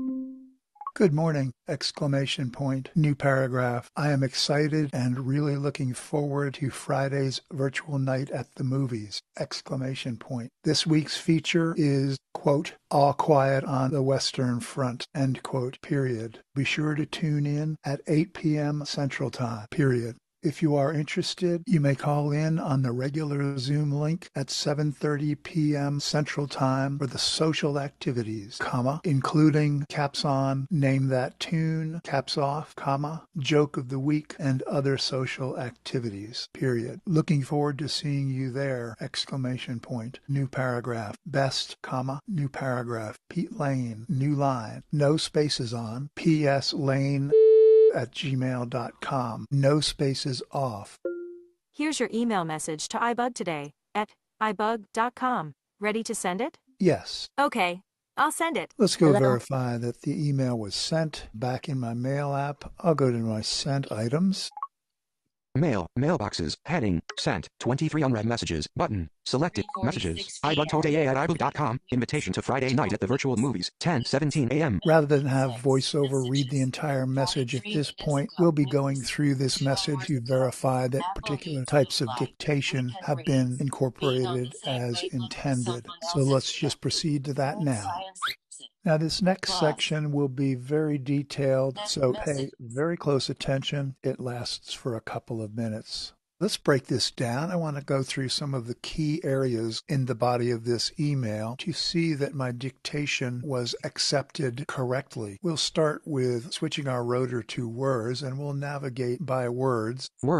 Good morning! Exclamation point. New paragraph. I am excited and really looking forward to Friday's virtual night at the movies! Exclamation point. This week's feature is, quote, all quiet on the Western Front, end quote, period. Be sure to tune in at eight p.m. Central Time, period. If you are interested, you may call in on the regular Zoom link at seven thirty p.m. Central Time for the social activities, comma, including caps on, name that tune, caps off, comma, joke of the week, and other social activities, period. Looking forward to seeing you there! Exclamation point. New paragraph. Best, comma, new paragraph. Pete Lane, new line. No spaces on. P S Lane at gmail dot com. No spaces off. Here's your email message to iBug today at i bug dot com. Ready to send it? Yes. Okay, I'll send it. Let's go Hello? verify that the email was sent. Back in my mail app, I'll go to my sent items. Mail, mailboxes, heading, sent, twenty-three unread messages, button, selected, messages, ibug today at ibug dot com, invitation to Friday night at the virtual movies, ten seventeen a.m. Rather than have voiceover read the entire message at this point, we'll be going through this message to verify that particular types of dictation have been incorporated as intended. So let's just proceed to that now. Now, this next section will be very detailed, so pay very close attention. It lasts for a couple of minutes. Let's break this down. I want to go through some of the key areas in the body of this email to see that my dictation was accepted correctly. We'll start with switching our rotor to words, and we'll navigate by words. Words.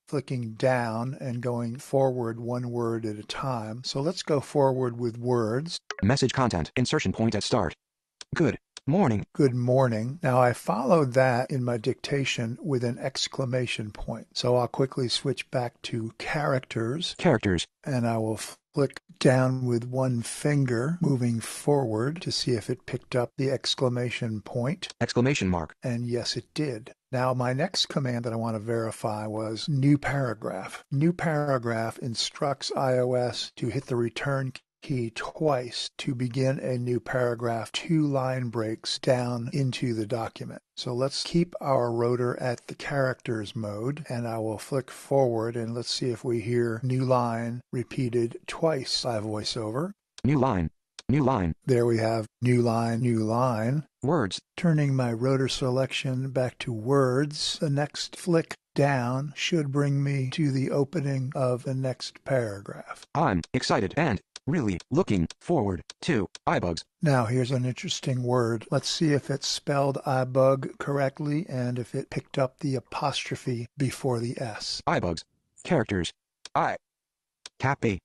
flicking down and going forward one word at a time. So let's go forward with words. Message content. Insertion point at start. Good morning. Good morning. Now I followed that in my dictation with an exclamation point. So I'll quickly switch back to characters. Characters. And I will flick down with one finger, moving forward to see if it picked up the exclamation point. Exclamation mark. And yes, it did. Now, my next command that I want to verify was new paragraph. New paragraph instructs iOS to hit the return key twice to begin a new paragraph, two line breaks down into the document. So let's keep our rotor at the characters mode, and I will flick forward, and let's see if we hear new line repeated twice by voiceover. New line. New line. There we have new line, new line. Words. Turning my rotor selection back to words, the next flick down should bring me to the opening of the next paragraph. I'm excited and really looking forward to iBUGs. Now here's an interesting word. Let's see if it spelled iBUG correctly and if it picked up the apostrophe before the S. iBUGs. Characters. I. Cap B.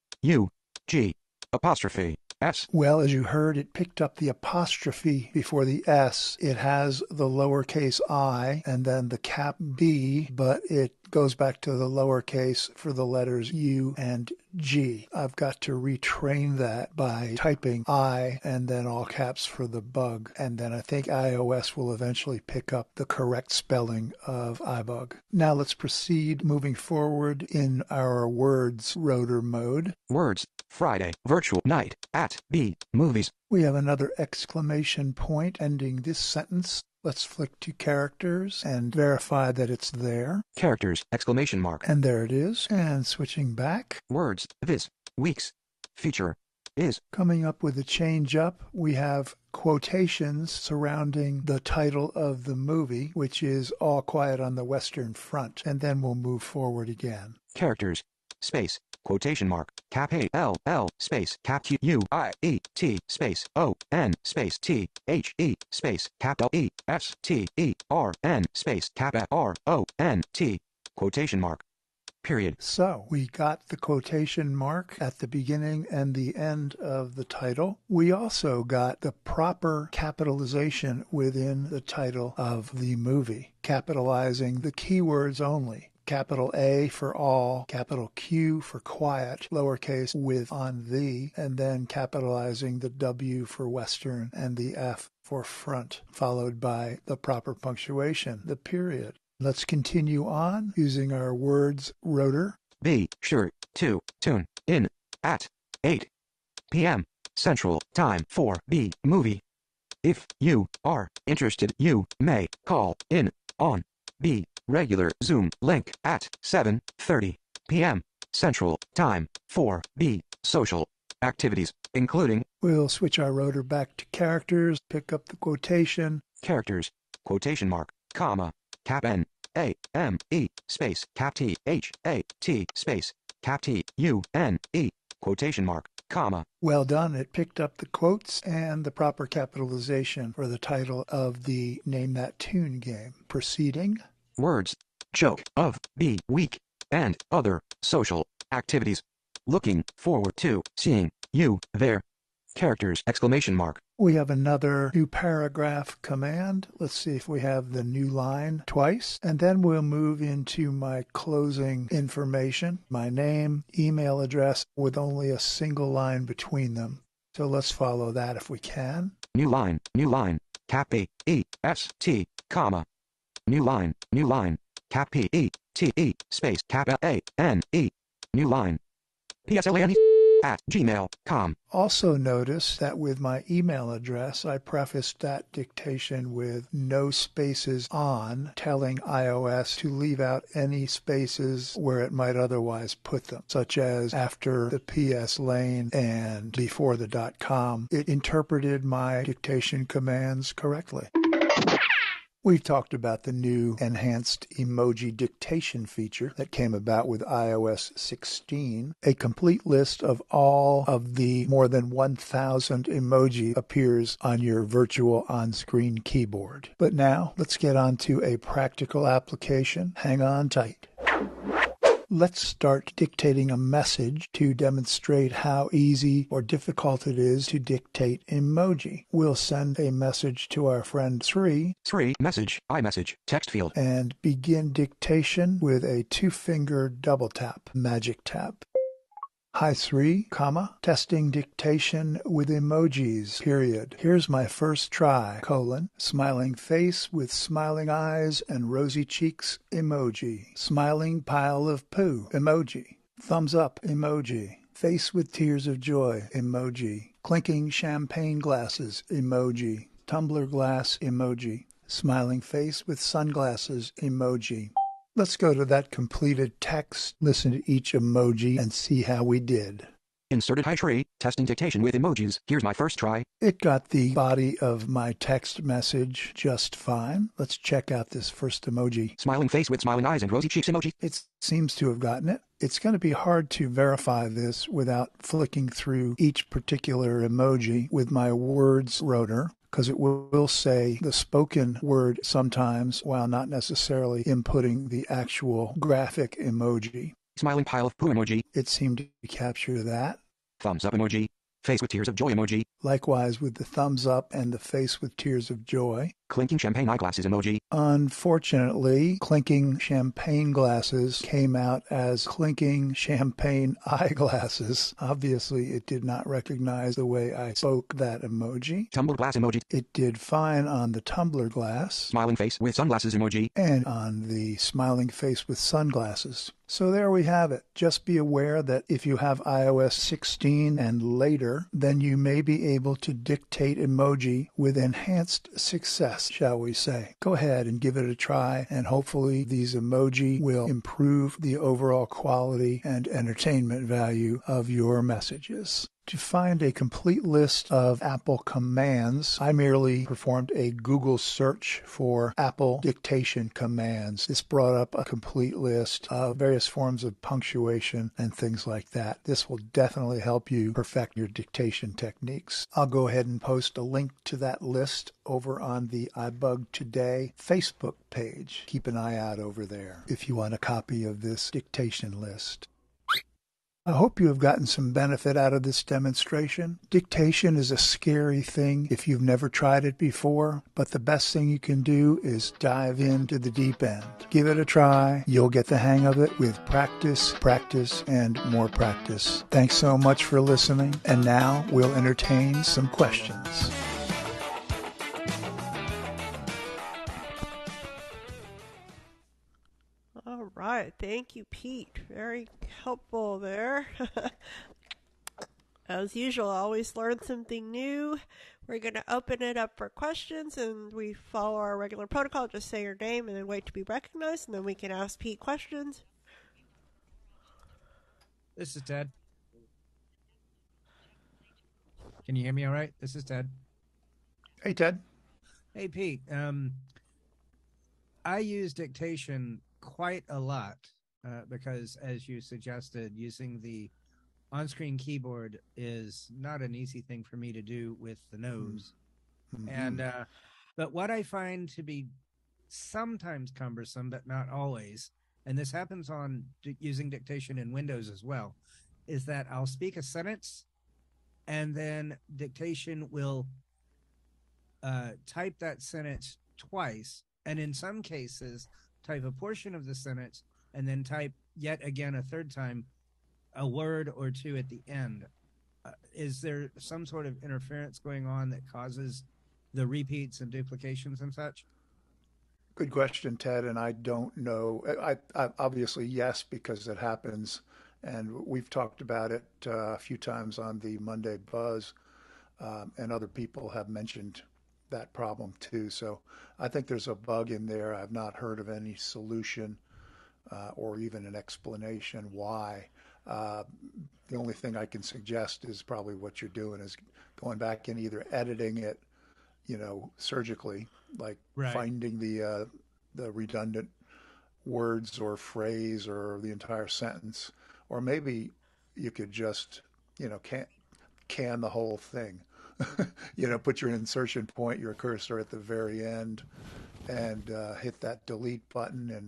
U. G. Apostrophe. S. Well, as you heard, it picked up the apostrophe before the S. It has the lowercase I and then the cap B, but it goes back to the lowercase for the letters U and G. I've got to retrain that by typing I and then all caps for the bug. And then I think iOS will eventually pick up the correct spelling of iBUG. Now let's proceed moving forward in our words rotor mode. Words. Friday. Virtual night. At B. Movies. We have another exclamation point ending this sentence. Let's flick to characters and verify that it's there. Characters. Exclamation mark. And there it is. And switching back. Words. This. Weeks. Feature. Is. Coming up with a change up, we have quotations surrounding the title of the movie, which is All Quiet on the Western Front. And then we'll move forward again. Characters. Space. Quotation mark. Cap A L L space cap Q U I E T space O N space T H E space cap L E S T E R N space cap R O N T quotation mark. Period. So we got the quotation mark at the beginning and the end of the title. We also got the proper capitalization within the title of the movie, capitalizing the keywords only. Capital A for all, capital Q for quiet, lowercase with on the, and then capitalizing the W for Western and the F for front, followed by the proper punctuation, the period. Let's continue on using our words rotor. Be sure to tune in at eight p m Central Time for the movie. If you are interested, you may call in on the regular Zoom link at seven thirty p m Central Time for the social activities, including. We'll switch our rotor back to characters, pick up the quotation. Characters, quotation mark, comma, cap N, A, M, E, space, cap T, H, A, T, space, cap T, U, N, E, quotation mark, comma. Well done. It picked up the quotes and the proper capitalization for the title of the Name That Tune game. Proceeding. Words, joke of the week, and other social activities. Looking forward to seeing you there. Characters, exclamation mark. We have another new paragraph command. Let's see if we have the new line twice. And then we'll move into my closing information, my name, email address, with only a single line between them. So let's follow that if we can. New line, new line, cap A, E, S, T, comma. New line, new line, cap P, E, T, E, space, cap L, A, N, E. New line. P S L A N E. At gmail dot com. Also notice that with my email address, I prefaced that dictation with no spaces on, telling iOS to leave out any spaces where it might otherwise put them, such as after the P S lane and before the .com. It interpreted my dictation commands correctly. We've talked about the new enhanced emoji dictation feature that came about with i O S sixteen. A complete list of all of the more than one thousand emoji appears on your virtual on-screen keyboard. But now, let's get on to a practical application. Hang on tight. Let's start dictating a message to demonstrate how easy or difficult it is to dictate emoji. We'll send a message to our friend Sri. Sri, message, iMessage, text field. And begin dictation with a two-finger double tap, magic tap. Hi Sri, comma, testing dictation with emojis, period. Here's my first try, colon, smiling face with smiling eyes and rosy cheeks, emoji. Smiling pile of poo, emoji. Thumbs up, emoji. Face with tears of joy, emoji. Clinking champagne glasses, emoji. Tumbler glass, emoji. Smiling face with sunglasses, emoji. Let's go to that completed text, listen to each emoji, and see how we did. Inserted hi Sri, testing dictation with emojis. Here's my first try. It got the body of my text message just fine. Let's check out this first emoji. Smiling face with smiling eyes and rosy cheeks emoji. It seems to have gotten it. It's going to be hard to verify this without flicking through each particular emoji with my words rotor, because it will say the spoken word sometimes while not necessarily inputting the actual graphic emoji. Smiling pile of poo emoji. It seemed to capture that. Thumbs up emoji. Face with tears of joy emoji. Likewise with the thumbs up and the face with tears of joy. Clinking champagne eyeglasses emoji. Unfortunately, clinking champagne glasses came out as clinking champagne eyeglasses. Obviously, it did not recognize the way I spoke that emoji. Tumbler glass emoji. It did fine on the tumbler glass. Smiling face with sunglasses emoji. And on the smiling face with sunglasses. So there we have it. Just be aware that if you have i O S sixteen and later, then you may be able to dictate emoji with enhanced success, shall we say. Go ahead and give it a try, and hopefully these emoji will improve the overall quality and entertainment value of your messages. To find a complete list of Apple commands, I merely performed a Google search for Apple dictation commands. This brought up a complete list of various forms of punctuation and things like that. This will definitely help you perfect your dictation techniques. I'll go ahead and post a link to that list over on the iBUG Today Facebook page. Keep an eye out over there if you want a copy of this dictation list. I hope you have gotten some benefit out of this demonstration. Dictation is a scary thing if you've never tried it before, but the best thing you can do is dive into the deep end. Give it a try. You'll get the hang of it with practice, practice, and more practice. Thanks so much for listening, and now we'll entertain some questions. All right. Thank you, Pete. Very helpful there. As usual, always learn something new. We're going to open it up for questions, and we follow our regular protocol. Just say your name and then wait to be recognized, and then we can ask Pete questions. This is Ted. Can you hear me all right? This is Ted. Hey, Ted. Hey, Pete. Um, I use dictation quite a lot uh, because, as you suggested, using the on-screen keyboard is not an easy thing for me to do with the nose. Mm-hmm. And uh, but what I find to be sometimes cumbersome, but not always, and this happens on d- using dictation in Windows as well, is that I'll speak a sentence and then dictation will uh, type that sentence twice, and in some cases type a portion of the sentence and then type yet again a third time a word or two at the end. Uh, is there some sort of interference going on that causes the repeats and duplications and such? Good question, Ted, and I don't know. I, I obviously yes, because it happens, and we've talked about it uh, a few times on the Monday Buzz, um, and other people have mentioned that problem too. So I think there's a bug in there. I've not heard of any solution uh, or even an explanation why. Uh, the only thing I can suggest is probably what you're doing is going back and either editing it, you know, surgically, like right. finding the uh, the redundant words or phrase or the entire sentence, or maybe you could just, you know, can can the whole thing. You know, put your insertion point, your cursor at the very end, and uh, hit that delete button and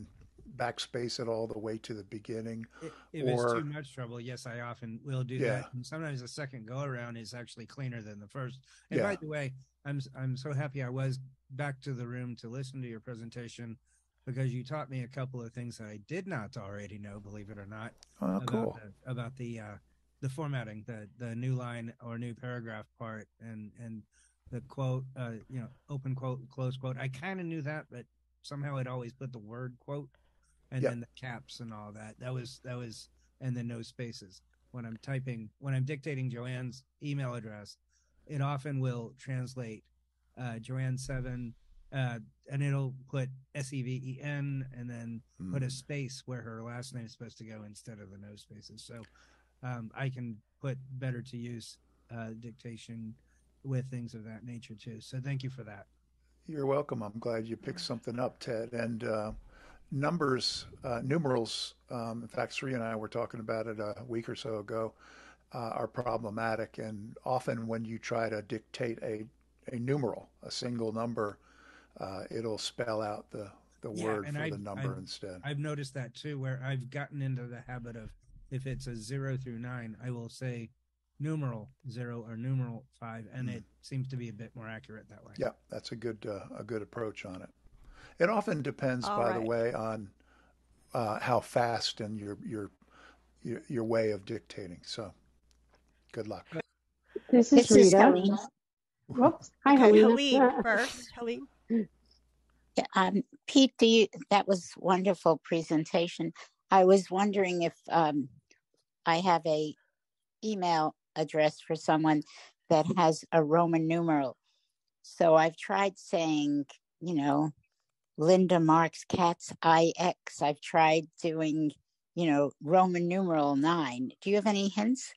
backspace it all the way to the beginning. If or, it's too much trouble, yes, I often will do yeah. that. And sometimes the second go around is actually cleaner than the first. And Yeah. by the way, I'm I'm so happy I was back to the room to listen to your presentation, because you taught me a couple of things that I did not already know, believe it or not, Oh, about cool. the, about the uh, the formatting, the the new line or new paragraph part, and and the quote, uh, you know, open quote, close quote. I kind of knew that, but somehow it always put the word quote, and Yep. then the caps and all that. That was that was, and then no spaces. When I'm typing, when I'm dictating Joanne's email address, it often will translate uh, Joanne seven, uh, and it'll put S E V E N and then Mm. put a space where her last name is supposed to go instead of the no spaces. So um, I can put better to use uh, dictation with things of that nature too. So thank you for that. You're welcome. I'm glad you picked something up, Ted. And uh, numbers, uh, numerals, um, in fact, Sri and I were talking about it a week or so ago, uh, are problematic. And often when you try to dictate a, a numeral, a single number, uh, it'll spell out the, the Yeah, word and for I've, the number I've, instead. I've noticed that too, where I've gotten into the habit of, if it's a zero through nine, I will say numeral zero or numeral five, and Mm. it seems to be a bit more accurate that way. Yeah, that's a good uh, a good approach on it. It often depends, All by right. the way, on uh, how fast and your your your your way of dictating. So, good luck. This is This is Rita. Helene. Whoops. Hi, Okay, Helene. Helene first. Helene. Um, Pete, do you, that was wonderful presentation. I was wondering if um, I have a email address for someone that has a Roman numeral. So I've tried saying, you know, Linda Marks Cats I X. I've tried doing, you know, Roman numeral nine. Do you have any hints?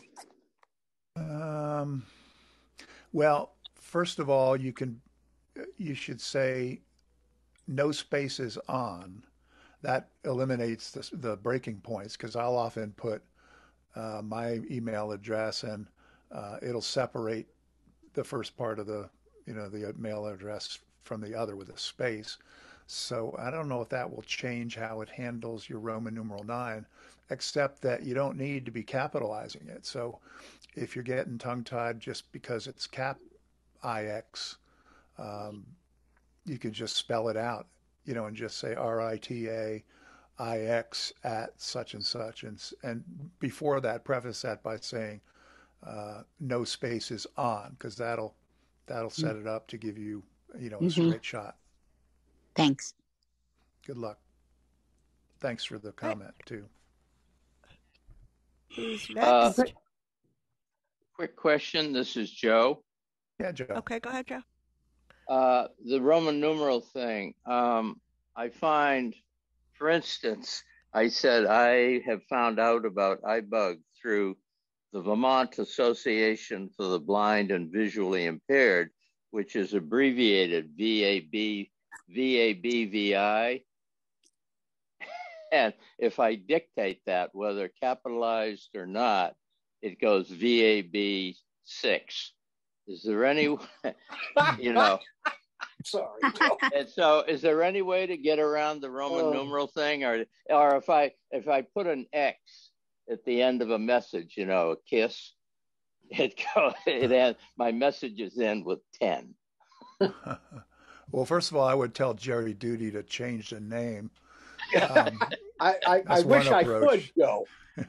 Um, well, first of all, you can you should say no spaces on. That eliminates the, the breaking points, because I'll often put uh, my email address and uh, it'll separate the first part of the you know the mail address from the other with a space. So I don't know if that will change how it handles your Roman numeral nine, except that you don't need to be capitalizing it. So if you're getting tongue-tied just because it's cap I X, um, you could just spell it out, you know, and just say R I T A I X at such and such. And, and before that, preface that by saying uh, no spaces on, because that'll that'll set it up to give you, you know, a Mhm. straight shot. Thanks. Good luck. Thanks for the comment too. Who's Uh, next? quick question. This is Joe. Yeah, Joe. Okay, go ahead, Joe. Uh, the Roman numeral thing. Um, I find, for instance, I said I have found out about iBUG through the Vermont Association for the Blind and Visually Impaired, which is abbreviated V A B V A B V I. And if I dictate that, whether capitalized or not, it goes V A B six. Is there any, you know? Sorry. And so, is there any way to get around the Roman Oh. numeral thing, or or if I if I put an X at the end of a message, you know, a kiss, it goes. It ends. My messages end with ten. Well, first of all, I would tell Jerry Duty to change the name. Um, I, I, I that's wish one I approach. could go.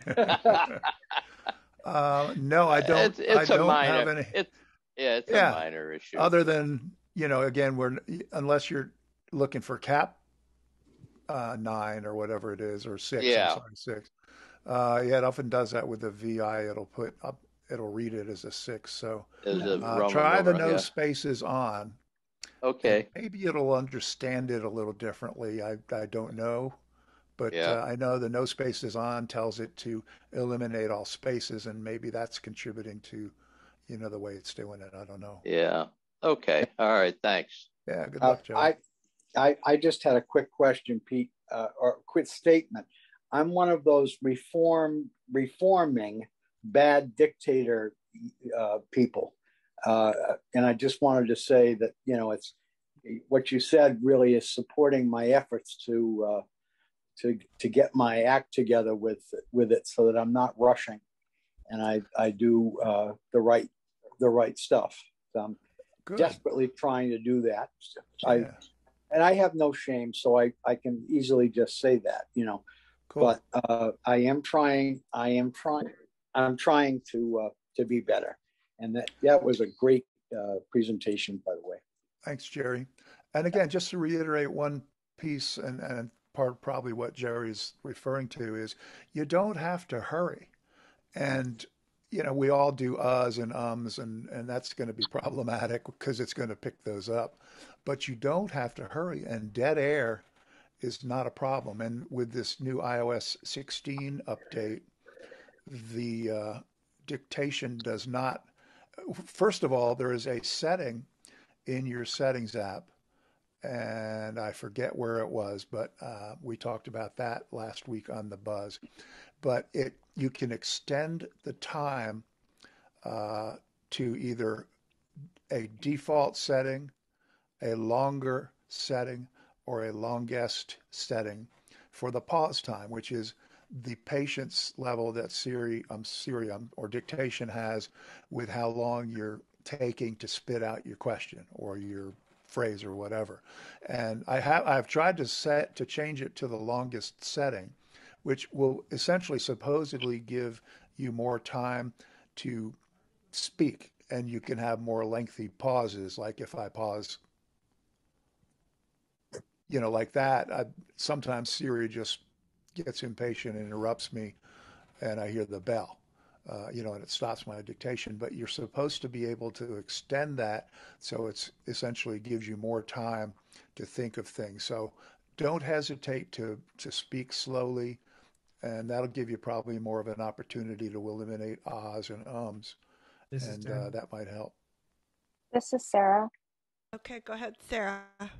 Uh, no, I don't. It's, it's I a don't minor. have any. It's yeah, it's Yeah. a minor issue. Other than, you know, again, we're unless you're looking for cap uh, nine or whatever it is, or six. Yeah. I'm sorry, six. Uh, yeah, it often does that with the V I. It'll put up. It'll read it as a six. So As a uh, Roman try the numeral, no yeah. spaces on. Okay. And maybe it'll understand it a little differently. I I don't know. But Yeah. uh, I know the no spaces on tells it to eliminate all spaces, and maybe that's contributing to, you know, the way it's doing it. I don't know. Yeah. Okay. All right. Thanks. Yeah. Good Uh, luck, Joe. I, I, I just had a quick question, Pete, uh, or a quick statement. I'm one of those reform, reforming bad dictator uh, people. Uh, and I just wanted to say that, you know, it's what you said really is supporting my efforts to uh, to to get my act together with with it, so that I'm not rushing, and I I do uh, the right the right stuff. So I'm Good. desperately trying to do that. I Yeah. and I have no shame, so I I can easily just say that, you know. Cool. But uh, I am trying. I am trying. I'm trying to uh, to be better, and that that was a great uh, presentation, by the way. Thanks, Jerry. And again, just to reiterate one piece, and, and part of probably what Jerry's referring to is you don't have to hurry. And, you know, we all do uhs and ums, and, and that's going to be problematic because it's going to pick those up. But you don't have to hurry, and dead air is not a problem. And with this new i O S sixteen update, the uh, dictation does not. First of all, there is a setting in your settings app, and I forget where it was, but uh, we talked about that last week on the Buzz. But it you can extend the time uh, to either a default setting, a longer setting, or a longest setting for the pause time, which is the patience level that Siri, um, Siri um, or dictation has with how long you're taking to spit out your question or your phrase or whatever. And I have I've tried to set to change it to the longest setting, which will essentially supposedly give you more time to speak, and you can have more lengthy pauses. Like if I pause, you know, like that, I, sometimes Siri just gets impatient and interrupts me, and I hear the bell, uh, you know, and it stops my dictation. But you're supposed to be able to extend that so it's essentially gives you more time to think of things. So don't hesitate to to speak slowly, and that'll give you probably more of an opportunity to eliminate ahs and ums, This is and Dan. uh, that might help. This is Sarah. Okay, go ahead, Sarah.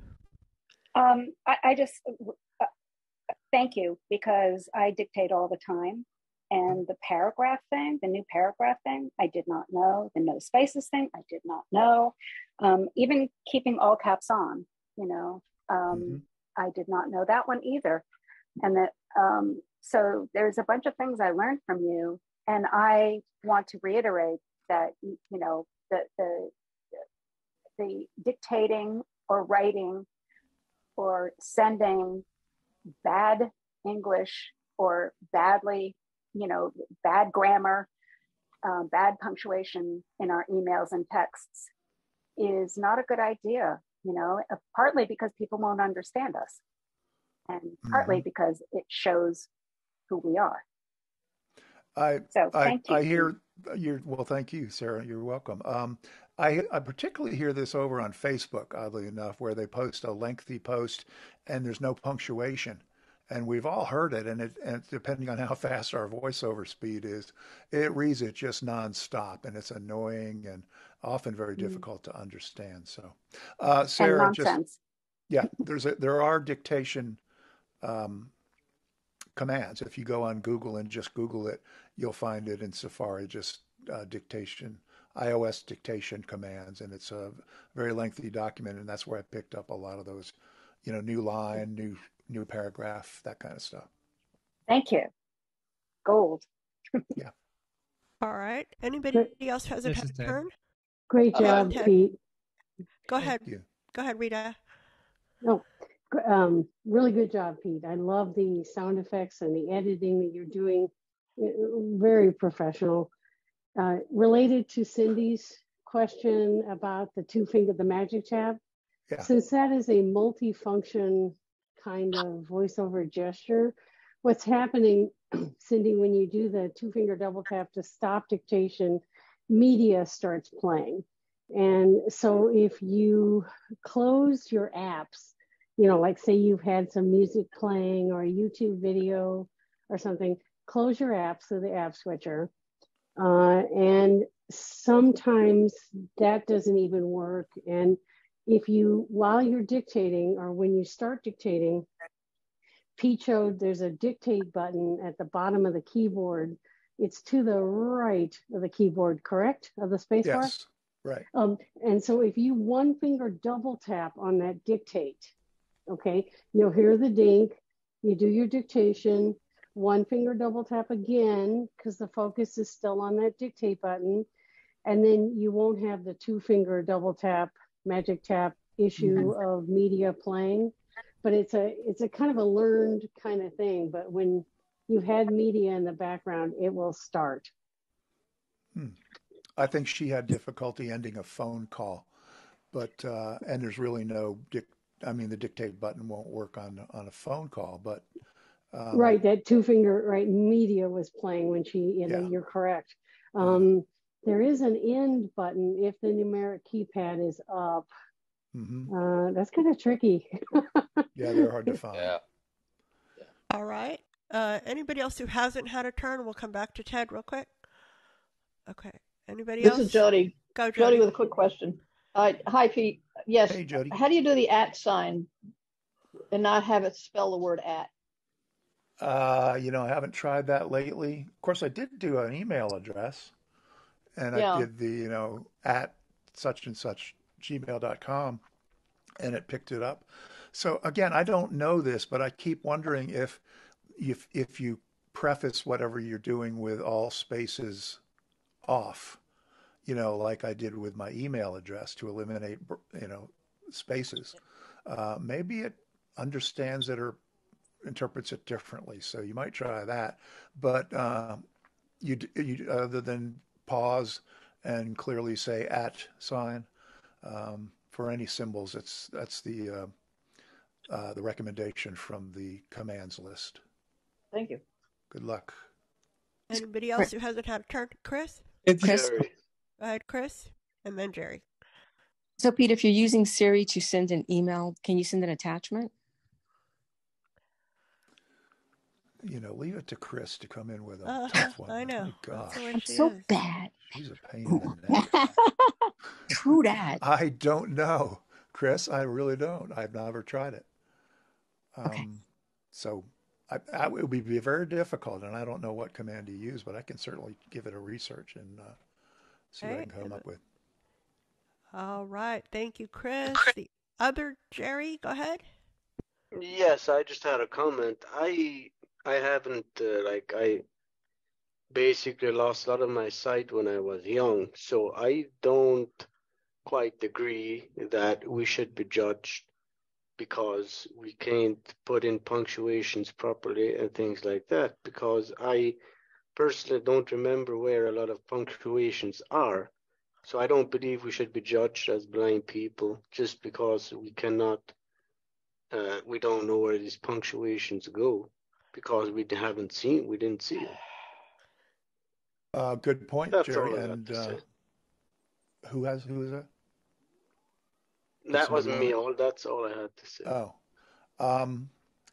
Um, I, I just uh, thank you, because I dictate all the time. And the paragraph thing, the new paragraph thing, I did not know. The no spaces thing, I did not know. Um, even keeping all caps on, you know, um, Mm-hmm. I did not know that one either. And that, um, so there's a bunch of things I learned from you. And I want to reiterate that, you know, the, the, the dictating or writing or sending bad English or badly, you know, bad grammar, uh, bad punctuation in our emails and texts is not a good idea, you know, uh, partly because people won't understand us, and partly Mm-hmm. because it shows who we are. I So I thank you. I hear you're well. Thank you, Sarah. You're welcome. Um, I I particularly hear this over on Facebook, oddly enough, where they post a lengthy post and there's no punctuation, and we've all heard it. And it and depending on how fast our voiceover speed is, it reads it just nonstop, and it's annoying and often very Mm. difficult to understand. So, uh, And Sarah, just nonsense. yeah, there's a there are dictation. Um, commands. If you go on Google and just Google it, you'll find it in Safari, just uh, dictation, iOS dictation commands. And it's a very lengthy document. And that's where I picked up a lot of those, you know, new line, new, new paragraph, that kind of stuff. Thank you. Gold. Yeah. All right. Anybody else hasn't This had is a Ted. turn? Great Go ahead, job, Ted. Pete. Go ahead. Thank you. Go ahead, Rita. No, gr- um, really good job, Pete. I love the sound effects and the editing that you're doing. Uh, Very professional. Uh, related to Cindy's question about the two finger, the magic tab, Yeah. since that is a multi-function kind of voiceover gesture, what's happening, Cindy, when you do the two finger double tap to stop dictation, media starts playing. And so if you close your apps, you know, like say you've had some music playing or a YouTube video or something, close your app, so the app switcher. Uh, and sometimes that doesn't even work. And if you, while you're dictating or when you start dictating, Pete showed there's a dictate button at the bottom of the keyboard. It's to the right of the keyboard, correct? Of the space bar? Yes. Right. Um, and so if you one finger double tap on that dictate, okay, you'll hear the dink, You do your dictation, one finger double tap again, because the focus is still on that dictate button. And then you won't have the two finger double tap, magic tap issue mm-hmm. of media playing. But it's a it's a kind of a learned kind of thing. But when you've had media in the background, it will start. Hmm. I think she had difficulty ending a phone call, but uh, and there's really no dic- I mean, the dictate button won't work on on a phone call, but um, right, that two finger right media was playing when she. You know, yeah. You're correct. Um, yeah. There is an end button if the numeric keypad is up. Mm-hmm. Uh, that's kind of tricky. Yeah, they're hard to find. Yeah. All right. Uh, anybody else who hasn't had a turn? We'll come back to Ted real quick. Okay. Anybody this else? This is Jody. Go, Jody. Jody with a quick question. Uh, hi, Pete. Yes. Hey, Jody. How do you do the at sign and not have it spell the word at? Uh, you know, I haven't tried that lately. Of course, I did do an email address, and yeah. I did the, you know, at such and such gmail dot com, and it picked it up. So again, I don't know this, but I keep wondering if if if you preface whatever you're doing with all spaces off, you know, like I did with my email address to eliminate, you know, spaces. Uh, maybe it understands it or interprets it differently. So you might try that. But uh, you, you other than pause and clearly say at sign um, for any symbols, it's that's the uh, uh, the recommendation from the commands list. Thank you. Good luck. Anybody else who hasn't had a turn? Chris? It's Jerry. Go ahead, Chris, and then Jerry. So, Pete, if you're using Siri to send an email, can you send an attachment? You know, leave it to Chris to come in with a uh, tough one. I know. Oh, gosh. I'm so is. bad. She's a pain in the neck. True that. I don't know, Chris. I really don't. I've never tried it. Um, okay. So I, I, it would be very difficult, and I don't know what command to use, but I can certainly give it a research and uh, see okay. what I can come up with. All right. Thank you, Chris. The other Jerry, go ahead. Yes, I just had a comment. I I haven't, uh, like, I basically lost a lot of my sight when I was young, so I don't quite agree that we should be judged because we can't put in punctuations properly and things like that, because I personally don't remember where a lot of punctuations are. So I don't believe we should be judged as blind people just because we cannot, uh, we don't know where these punctuations go because we haven't seen, we didn't see it. Uh, good point, That's Jerry. all I and have to uh, say. who has who is that? That was me. All that's all I had to say. Oh, um,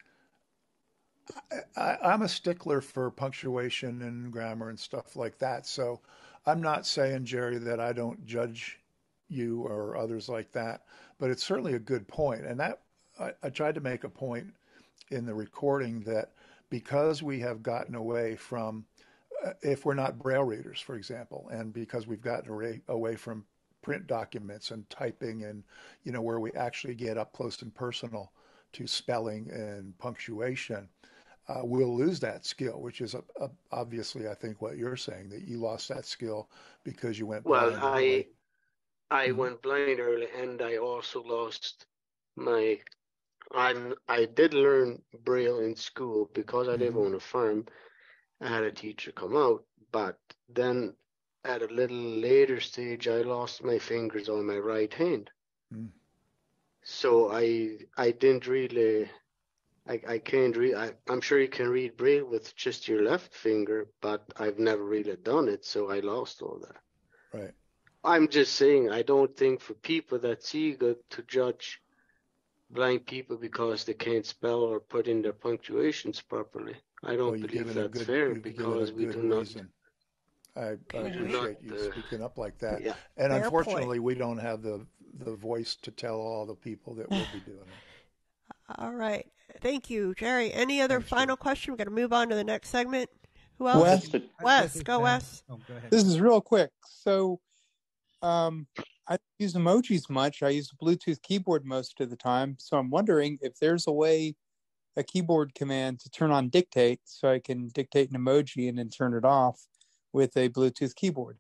I, I'm a stickler for punctuation and grammar and stuff like that. So I'm not saying, Jerry, that I don't judge you or others like that, but it's certainly a good point. And that I, I tried to make a point in the recording that because we have gotten away from, uh, if we're not Braille readers, for example, and because we've gotten away, away from print documents and typing and, you know, where we actually get up close and personal to spelling and punctuation, uh, we'll lose that skill, which is a, a, obviously, I think, what you're saying, that you lost that skill because you went well, blind I, early. I Mm-hmm. went blind early, and I also lost my, I'm, I did learn Braille in school because I live Mm-hmm. on a farm. I had a teacher come out, but then at a little later stage, I lost my fingers on my right hand. Mm. So I I didn't really, I, I can't read, I, I'm sure you can read Braille with just your left finger, but I've never really done it, so I lost all that. Right. I'm just saying, I don't think for people that see good to judge blind people because they can't spell or put in their punctuations properly. I don't well, believe that's good, fair because we do reason. not. I, I appreciate you uh, speaking up like that. Yeah. And Fair unfortunately, point. we don't have the the voice to tell all the people that will be doing it. All right. Thank you, Jerry. Any other Thanks, final Jerry. question? We're going to move on to the next segment. Who else? Wes, Wes, go Wes. Oh, go ahead. This is real quick. So um, I don't use emojis much. I use a Bluetooth keyboard most of the time. So I'm wondering if there's a way a keyboard command to turn on dictate, so I can dictate an emoji and then turn it off with a Bluetooth keyboard.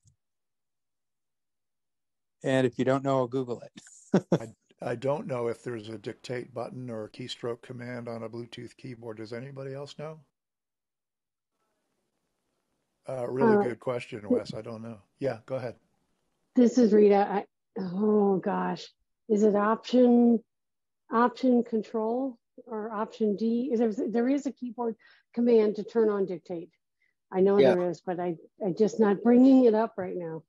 And if you don't know, I'll Google it. I, I don't know if there's a dictate button or a keystroke command on a Bluetooth keyboard. Does anybody else know? Uh, really Uh, good question, Wes. I don't know. Yeah, go ahead. This is Rita. I, oh gosh, is it option option control or option D? Is there, there is a keyboard command to turn on dictate. I know Yeah. there is, but I I'm just not bringing it up right now.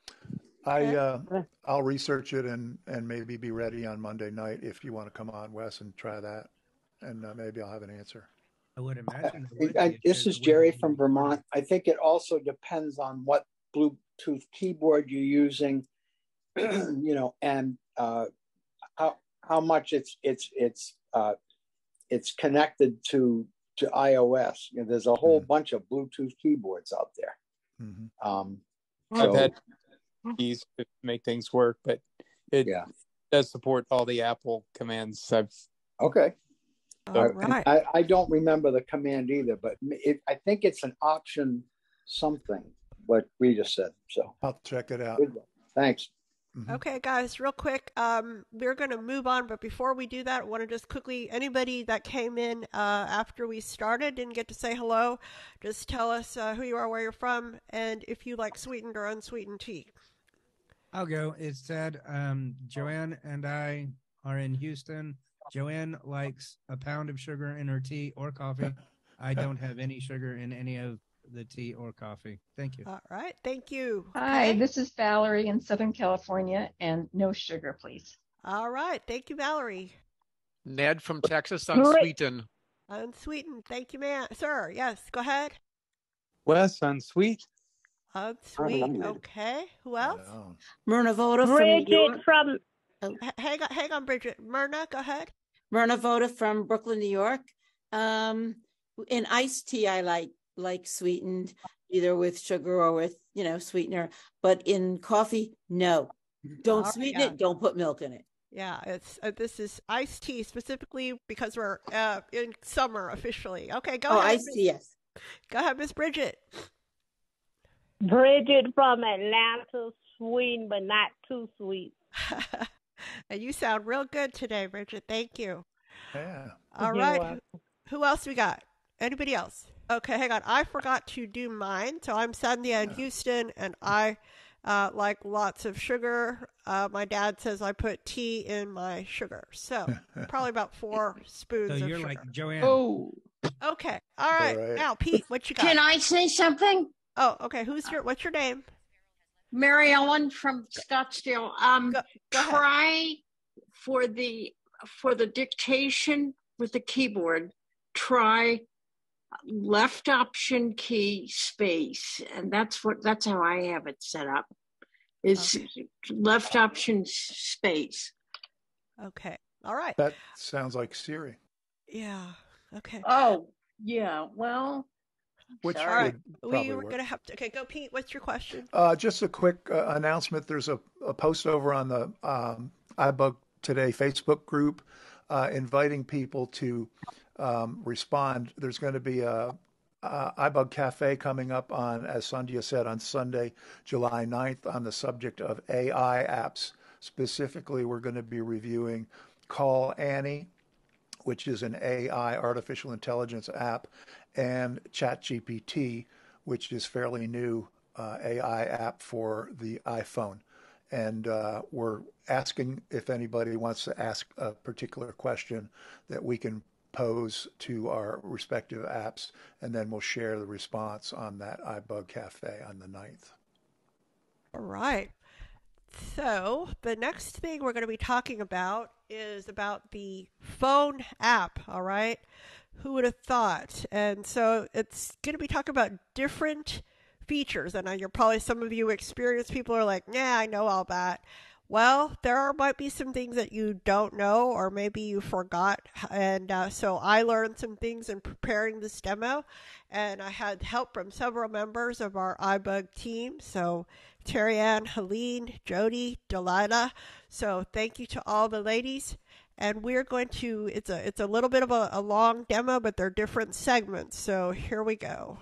I uh, I'll research it and and maybe be ready on Monday night if you want to come on, Wes, and try that, and uh, maybe I'll have an answer. I would imagine. it I, would I, be if this there's is a Jerry window. from Vermont. I think it also depends on what Bluetooth keyboard you're using, you know, and uh, how how much it's it's it's uh, it's connected to to iOS. You know, there's a whole mm-hmm. bunch of Bluetooth keyboards out there. Mm-hmm. Um, I've so, had keys to make things work, but it yeah. does support all the Apple commands. I've okay. All right. I, I don't remember the command either, but it, I think it's an option something, what Rita said. So I'll check it out. Good. Thanks. Mm-hmm. Okay, guys, real quick, um, we're going to move on, but before we do that, I want to just quickly, anybody that came in uh, after we started, didn't get to say hello, just tell us uh, who you are, where you're from, and if you like sweetened or unsweetened tea. I'll go. It said um, Joanne and I are in Houston. Joanne likes a pound of sugar in her tea or coffee. I don't have any sugar in any of the tea or coffee. Thank you. All right. Thank you. Hi, okay. This is Valerie in Southern California, and no sugar, please. All right. Thank you, Valerie. Ned from Texas, unsweetened. Unsweetened. Thank you, man. Sir, yes, go ahead. Wes, unsweet. Unsweet. Okay. Who else? Myrna Voda from Bridget New York. from... Oh. Hang on, hang on, Bridget. Myrna, go ahead. Myrna Voda from Brooklyn, New York. Um, in iced tea, I like like sweetened, either with sugar or with, you know, sweetener. But in coffee, no. Don't oh, sweeten yeah. it. Don't put milk in it. Yeah, it's uh, this is iced tea specifically because we're uh, in summer officially. Okay, go oh, ahead. Oh, iced tea, yes. Go ahead, Miss Bridget. Bridget from Atlanta, sweet but not too sweet. And you sound real good today, Bridget. Thank you. Yeah. All right. Who, who else we got? Anybody else? Okay, hang on. I forgot to do mine. So I'm Sandhya in Houston, and I uh, like lots of sugar. Uh, my dad says I put tea in my sugar. So probably about four spoons so of you're sugar. like Joanne. Oh. Okay. All right. All right. Now, Pete, what you got? Can I say something? Oh, okay. Who's your, what's your name? Mary Ellen from Scottsdale. Um, go, go try ahead. for the for the dictation with the keyboard. Try left option key space, and that's what that's how I have it set up. Is okay. Left option space. Okay. All right. That sounds like Siri. Yeah. Okay. Oh yeah. Well. Which All right. We were work. going to have to. Okay, go, Pete. What's your question? Uh, just a quick uh, announcement. There's a, a post over on the um, iBUG Today Facebook group uh, inviting people to um, respond. There's going to be a, a iBUG Cafe coming up on, as Sandhya said, on Sunday, July ninth, on the subject of A I apps. Specifically, we're going to be reviewing Call Annie, which is an A I, artificial intelligence app, and ChatGPT, which is fairly new uh, A I app for the iPhone. And uh, we're asking if anybody wants to ask a particular question that we can pose to our respective apps, and then we'll share the response on that iBUG Cafe on the ninth. All right. So the next thing we're going to be talking about is about the phone app, all right? Who would have thought? And so it's going to be talking about different features. And you're probably, some of you experienced people are like, yeah, I know all that. Well, there are, might be some things that you don't know, or maybe you forgot. And uh, so I learned some things in preparing this demo, and I had help from several members of our iBUG team. So Terry Ann, Helene, Jody, Delilah. So thank you to all the ladies. and we're going to, it's a, it's a little bit of a, a long demo, but they're different segments. So here we go.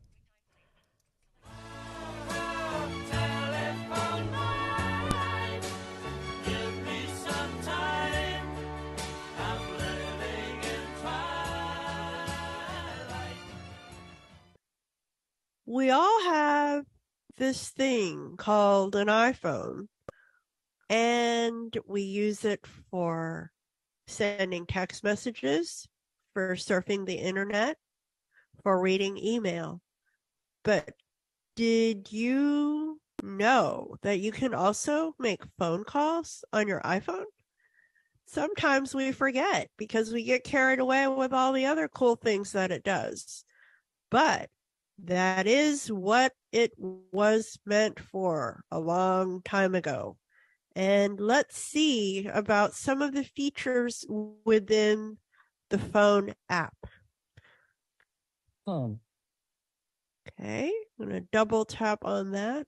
We all have this thing called an iPhone, and we use it for sending text messages, for surfing the internet, for reading email. But did you know that you can also make phone calls on your iPhone? Sometimes we forget because we get carried away with all the other cool things that it does. But that is what it was meant for a long time ago. And let's see about some of the features within the phone app. Phone. Okay, I'm going to double tap on that.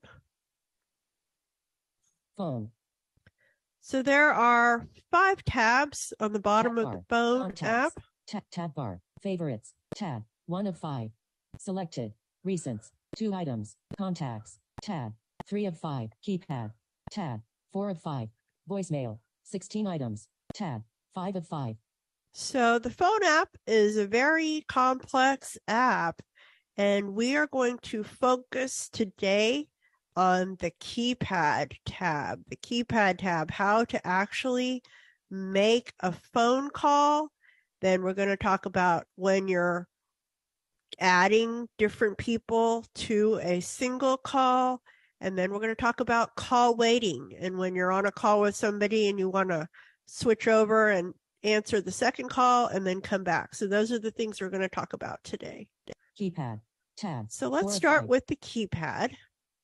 Phone. So there are five tabs on the bottom Tab of bar. the phone Contacts. app. Tab, tab bar. Favorites. Tab. One of five. Selected. Recents. Two items. Contacts. Tab. Three of five. Keypad. Tab. Four of five. Voicemail. Sixteen items. Tab. Five of five. So the phone app is a very complex app, and we are going to focus today on the keypad tab. The keypad tab, how to actually make a phone call. Then we're going to talk about when you're adding different people to a single call. And then we're going to talk about call waiting. And when you're on a call with somebody and you want to switch over and answer the second call and then come back. So those are the things we're going to talk about today. Keypad. Tab. So let's Four of start five. with the keypad.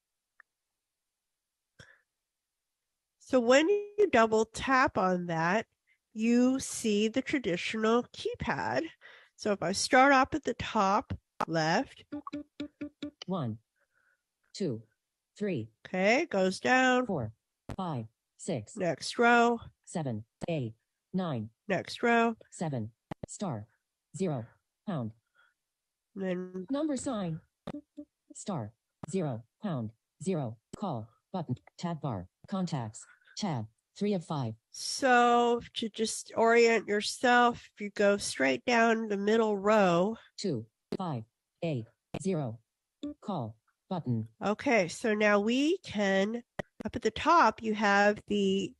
So when you double tap on that, you see the traditional keypad. So if I start up at the top left. One. Two. Three. Okay, goes down. Four. Five. Six. Next row. Seven. Eight. Nine. Next row. Seven. Star. Zero. Pound. And then Number sign. Star. Zero. Pound. Zero. Call. Button. Tab bar. Contacts. Tab. Three of five. So to just orient yourself, if you go straight down the middle row. Two. Five. Eight. Zero. Call. Button. Okay, so now we can, up at the top, you have the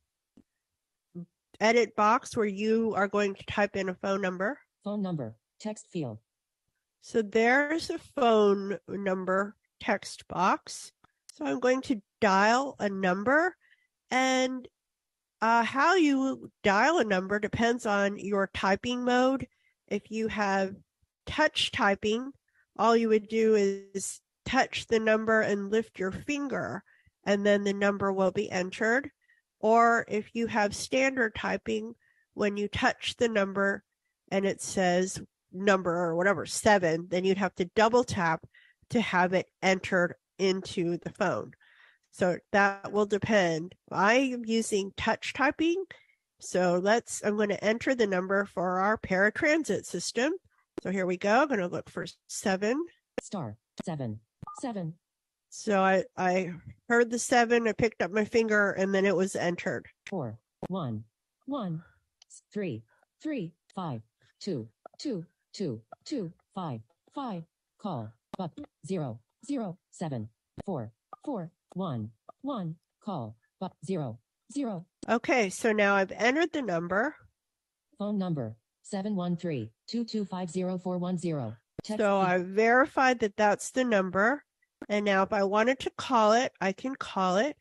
edit box where you are going to type in a phone number. Phone number. Text field. So there's a phone number text box. So I'm going to dial a number, and uh, how you dial a number depends on your typing mode. If you have touch typing, all you would do is touch the number and lift your finger, and then the number will be entered. Or if you have standard typing, when you touch the number and it says number or whatever, seven, then you'd have to double tap to have it entered into the phone. So that will depend. I am using touch typing. So let's, I'm going to enter the number for our paratransit system. So here we go. I'm going to look for seven. Star. Seven. Seven. So I, I heard the seven, I picked up my finger, and then it was entered. Four. One. One. Three. Three. Five. Two. Two. Two. Two. Five. Five. Call. But. Zero. Zero. Seven. Four. Four. One. One. Call. But. Zero. Zero. Okay, so now I've entered the number. Phone number. Seven one three two two five zero four one zero. So I verified that that's the number. And now if I wanted to call it, I can call it.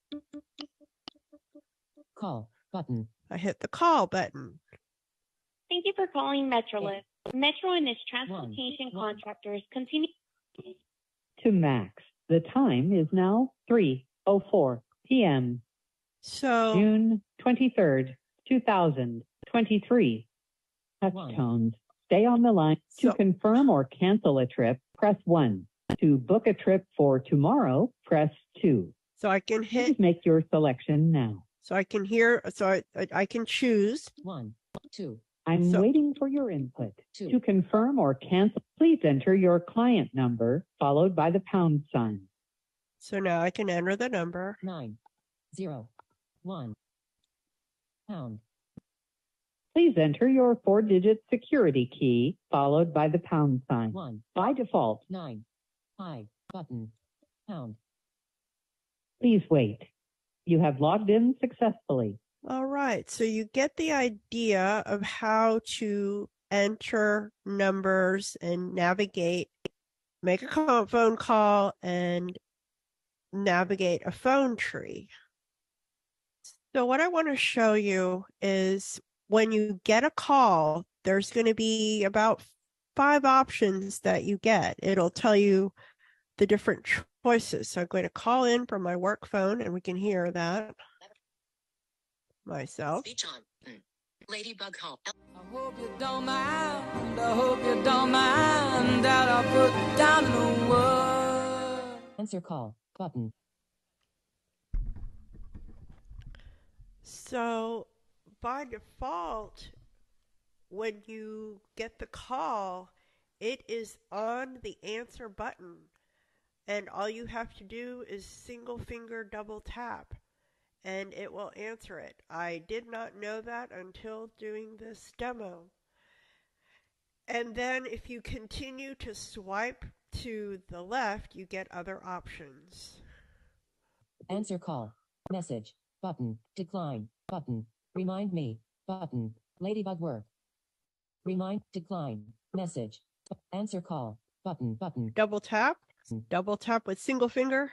Call button. I hit the call button. Thank you for calling Metrolist. Metro and its transportation One. contractors continue. To Max, the time is now three oh four p.m. So June twenty-third, two thousand twenty-three. Touch One. tones. Stay on the line. So, to confirm or cancel a trip, press one. To book a trip for tomorrow, press two. So I can hit. Please make your selection now. So I can hear. So I, I, I can choose one. two. I'm So- waiting for your input. Two. To confirm or cancel, please enter your client number followed by the pound sign. So now I can enter the number. Nine. Zero. One. Pound. Please enter your four-digit security key followed by the pound sign. One. By default, Nine. Five. Button. Pound. please wait. You have logged in successfully. All right. So you get the idea of how to enter numbers and navigate, make a call, phone call and navigate a phone tree. So what I want to show you is when you get a call, there's going to be about five options that you get. It'll tell you the different choices. So I'm going to call in from my work phone and we can hear that myself. Speech on. Ladybug call. I hope you don't mind. I hope you don't mind that I put down the word. Answer call button. So by default, when you get the call, it is on the answer button. And all you have to do is single finger double tap and it will answer it. I did not know that until doing this demo. And then if you continue to swipe to the left, you get other options. Answer call. Message. Button. Decline. Button. Remind me. Button. Ladybug work. Remind. Decline. Message. Answer call. Button. Button. Double tap. Double tap with single finger.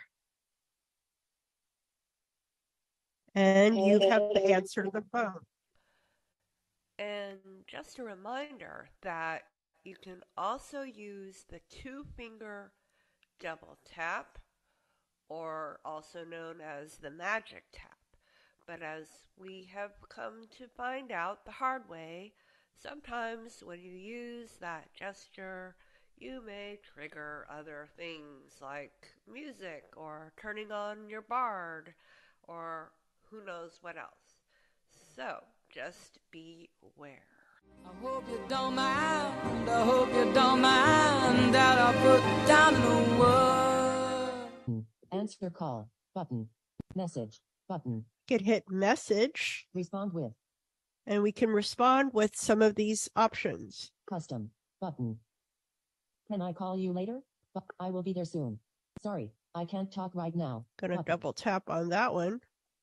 And you have the answer to the phone. And just a reminder that you can also use the two finger double tap, or also known as the magic tap. But as we have come to find out the hard way, sometimes when you use that gesture, you may trigger other things like music or turning on your Bard or who knows what else. So just be aware. I hope you don't mind. I hope you don't mind that I put down the word. Answer call button. Message button. You can hit message. Respond with. And we can respond with some of these options. Custom button. Can I call you later? But I will be there soon. Sorry, I can't talk right now. Gonna button. double tap on that one.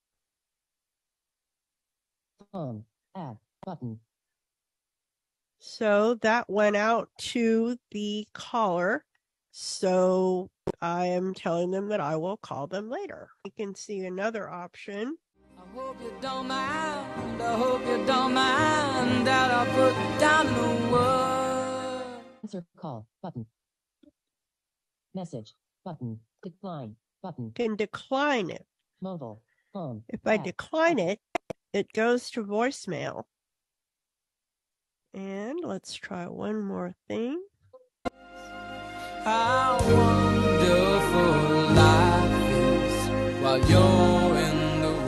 Phone. Add. Button. So that went out to the caller. So I am telling them that I will call them later. You can see another option. I hope you don't mind. I hope you don't mind that I put down the word. Answer call button. Message button. Decline button. Can decline it. Mobile phone. If I app. decline it, it goes to voicemail. And let's try one more thing. How wonderful life is while you're in the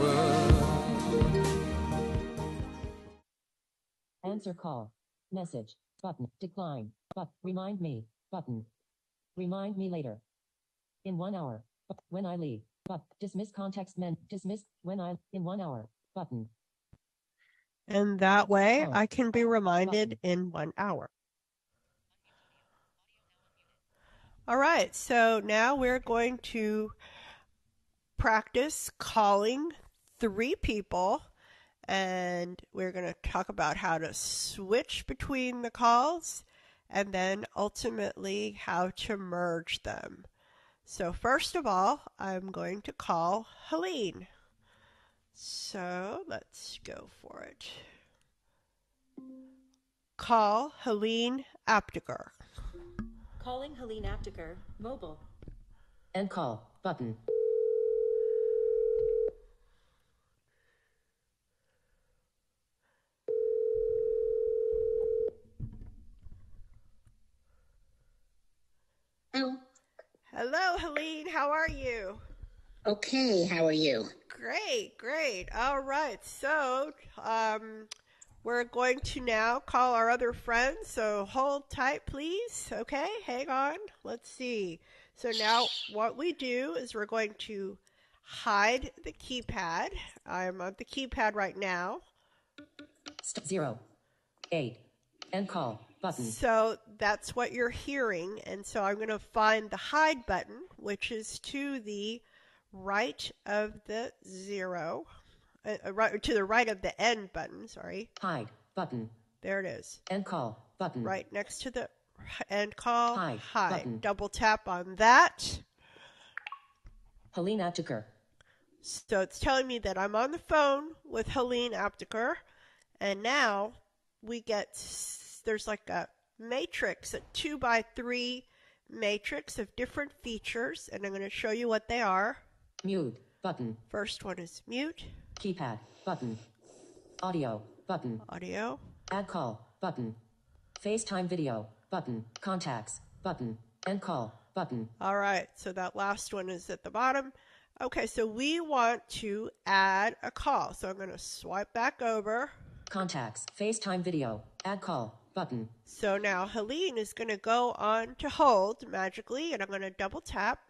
world. Answer call. Message button. Decline. But remind me button. Remind me later. In one hour. When I leave. But dismiss context men. Dismiss when I in one hour. Button. And that way Oh. I can be reminded in one hour. All right, so now we're going to practice calling three people, and we're going to talk about how to switch between the calls and then ultimately how to merge them. So first of all, I'm going to call Helene. So let's go for it. Call Helene Apteker. Calling Helene Apteker, mobile. End call button. Oh, Hello, Helene. How are you? okay. How are you? Great, great. All right. So, um, we're going to now call our other friends, so hold tight, please. Okay, hang on. Let's see. So now what we do is we're going to hide the keypad. I'm on the keypad right now. Zero, eight, end call button. So that's what you're hearing, and so I'm going to find the hide button, which is to the right of the zero. Uh, right to the right of the end button, sorry. Hide button. There it is. End call button. Right next to the end call. Hide, hide. button. Double tap on that. Helene Apteker. So it's telling me that I'm on the phone with Helene Apteker, and now we get, there's like a matrix, a two by three matrix of different features, and I'm going to show you what they are. Mute button. First one is mute. Keypad button. Audio button. Audio. Add call button. FaceTime video button. Contacts button. End call button. All right, so that last one is at the bottom. Okay, so we want to add a call. So I'm going to swipe back over. Contacts, FaceTime video, add call button. So now Helene is going to go on to hold magically, and I'm going to double tap.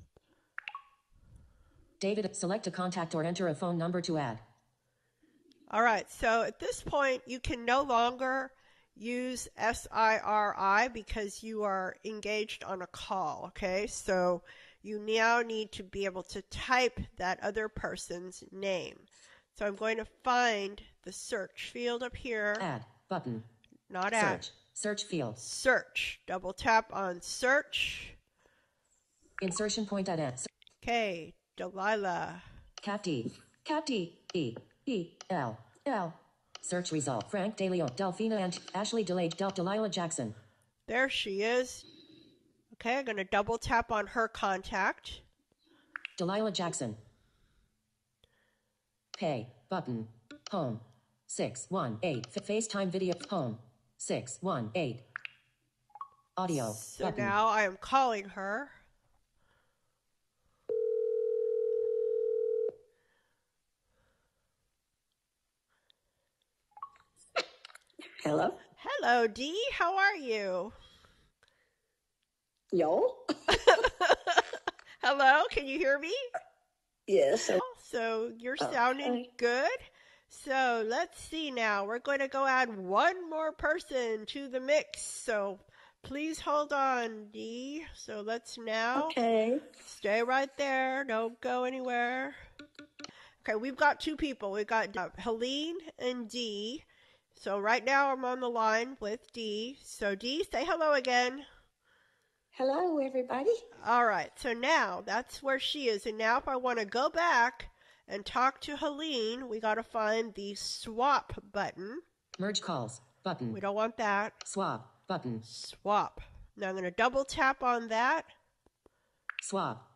David, select a contact or enter a phone number to add. All right, so at this point, you can no longer use S I R I because you are engaged on a call, okay? So you now need to be able to type that other person's name. So I'm going to find the search field up here. Add button. Not add. Search. Search field. Search. Double tap on search. Insertion point at end. Okay, Delilah. Cat D. Cat D. E. E. L. L. Search result. Frank DeLeo. Delphina and Ashley delayed. Del Delilah Jackson. There she is. Okay, I'm going to double tap on her contact. Delilah Jackson. Pay button. Home. six one eight. FaceTime video. Home. six one eight. Audio. So button. now I am calling her. Hello. Hello, Dee. How are you? Yo. Hello, can you hear me? Yes. So you're Okay. sounding good. So let's see now. We're going to go add one more person to the mix. So please hold on, Dee. So let's now Okay. stay right there. Don't go anywhere. Okay, we've got two people. We've got uh, Helene and Dee. So right now I'm on the line with Dee. So Dee, say hello again. Hello, everybody. All right, so now that's where she is. And now if I want to go back and talk to Helene, we got to find the swap button. Merge calls button. We don't want that. Swap button. Swap. Now I'm going to double tap on that. Swap.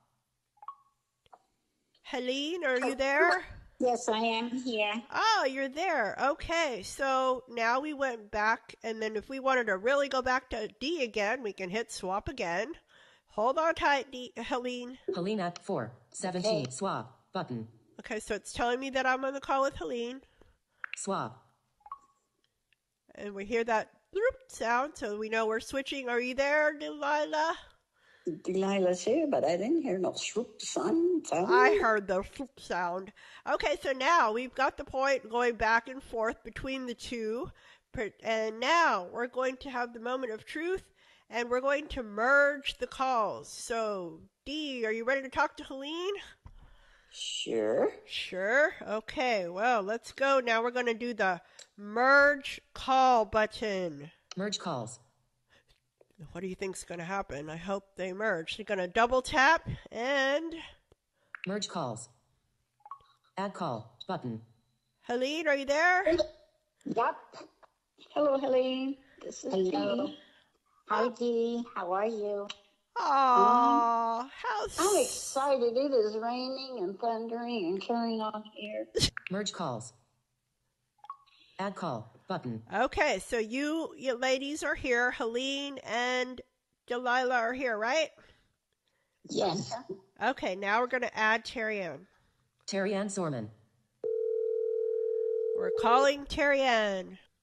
Helene, are you there? Yes, I am here. Oh, you're there. Okay, so now we went back, and then if we wanted to really go back to D again, we can hit swap again. Hold on tight, D, Helene. Helene at four seventeen. Okay. Swap button. Okay, so it's telling me that I'm on the call with Helene. Swap. And we hear that bloop sound, so we know we're switching. Are you there, Delilah? Delilah's here, but I didn't hear no swoop sound. I heard the swoop sound. Okay, so now we've got the point going back and forth between the two. And now we're going to have the moment of truth, and we're going to merge the calls. So, Dee, are you ready to talk to Helene? Sure. Sure. Okay, well, let's go. Now we're going to do the merge call button. Merge calls. What do you think's going to happen? I hope they merge. You're going to double tap and... Merge calls. Add call button. Helene, are you there? Yep. Hello, Helene. This is Hello. Dee. Hi, Dee. How are you? Aww, um, how I'm excited. It is raining and thundering and carrying on here. Merge calls. Add call button. Okay, so you, you ladies are here. Helene and Delilah are here, right? Yes. Okay, now we're going to add Terry Ann. Terry Ann Sorman. We're calling Terry Ann.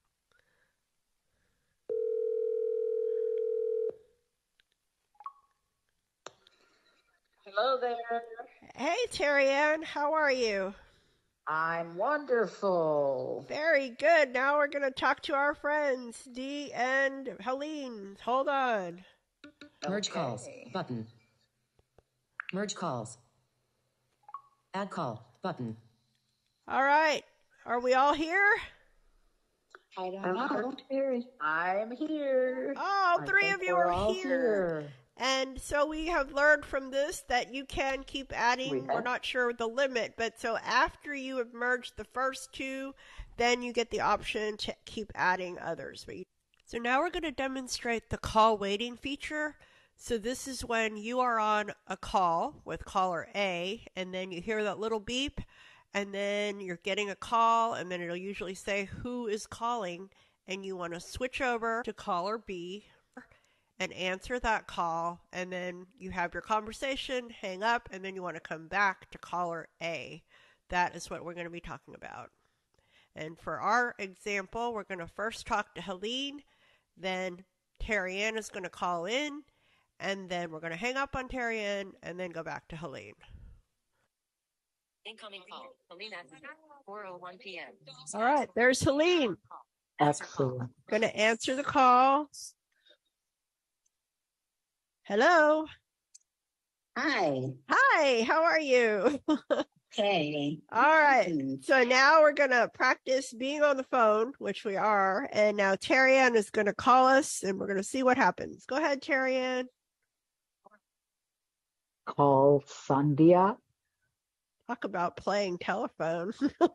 Hello there. Hey, Terry Ann, how are you? I'm wonderful. Very good. Now we're going to talk to our friends, Dee and Helene. Hold on. Merge Okay. calls. Button. Merge calls. Add call. Button. All right. Are we all here? I don't I'm know. here. I'm here. All I three think of you we're are all here. here. And so we have learned from this that you can keep adding. We We're have. not sure the limit, but so after you have merged the first two, then you get the option to keep adding others. But you... So now we're going to demonstrate the call waiting feature. So this is when you are on a call with caller A, and then you hear that little beep, and then you're getting a call, and then it'll usually say who is calling, and you want to switch over to caller B and answer that call, and then you have your conversation, hang up, and then you want to come back to caller A. That is what we're going to be talking about. And for our example, we're going to first talk to Helene, then Terry Ann is going to call in, and then we're going to hang up on Terry Ann, and then go back to Helene. Incoming call. Helene at four oh one p.m. All right, there's Helene. Excellent. Going to answer the call. Hello. Hi. Hi, how are you? Okay. All right. So now we're going to practice being on the phone, which we are. And now Terry Ann is going to call us, and we're going to see what happens. Go ahead, Terry Ann. Call Sandhya. Talk about playing telephone.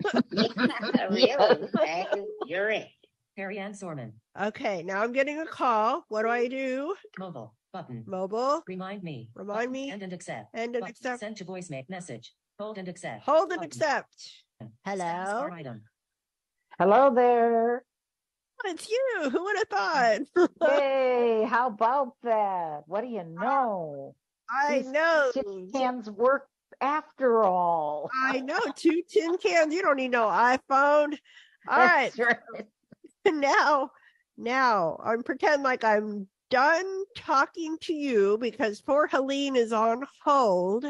Really? You're it. Terry Ann Sorman. Okay, now I'm getting a call. What do I do? Mobile. Button. Mobile. Remind me. Remind Button. me. End and accept. End and Button. accept. Send to voicemail message. Hold and accept. Hold and Button. accept. Status Hello. bar item. Hello there. It's you. Who would have thought? Hey, how about that? What do you know? I These know. tin cans work after all. I know. Two tin cans. You don't need no iPhone. All right. That's right. Now, now I'm pretend like I'm done talking to you because poor Helene is on hold.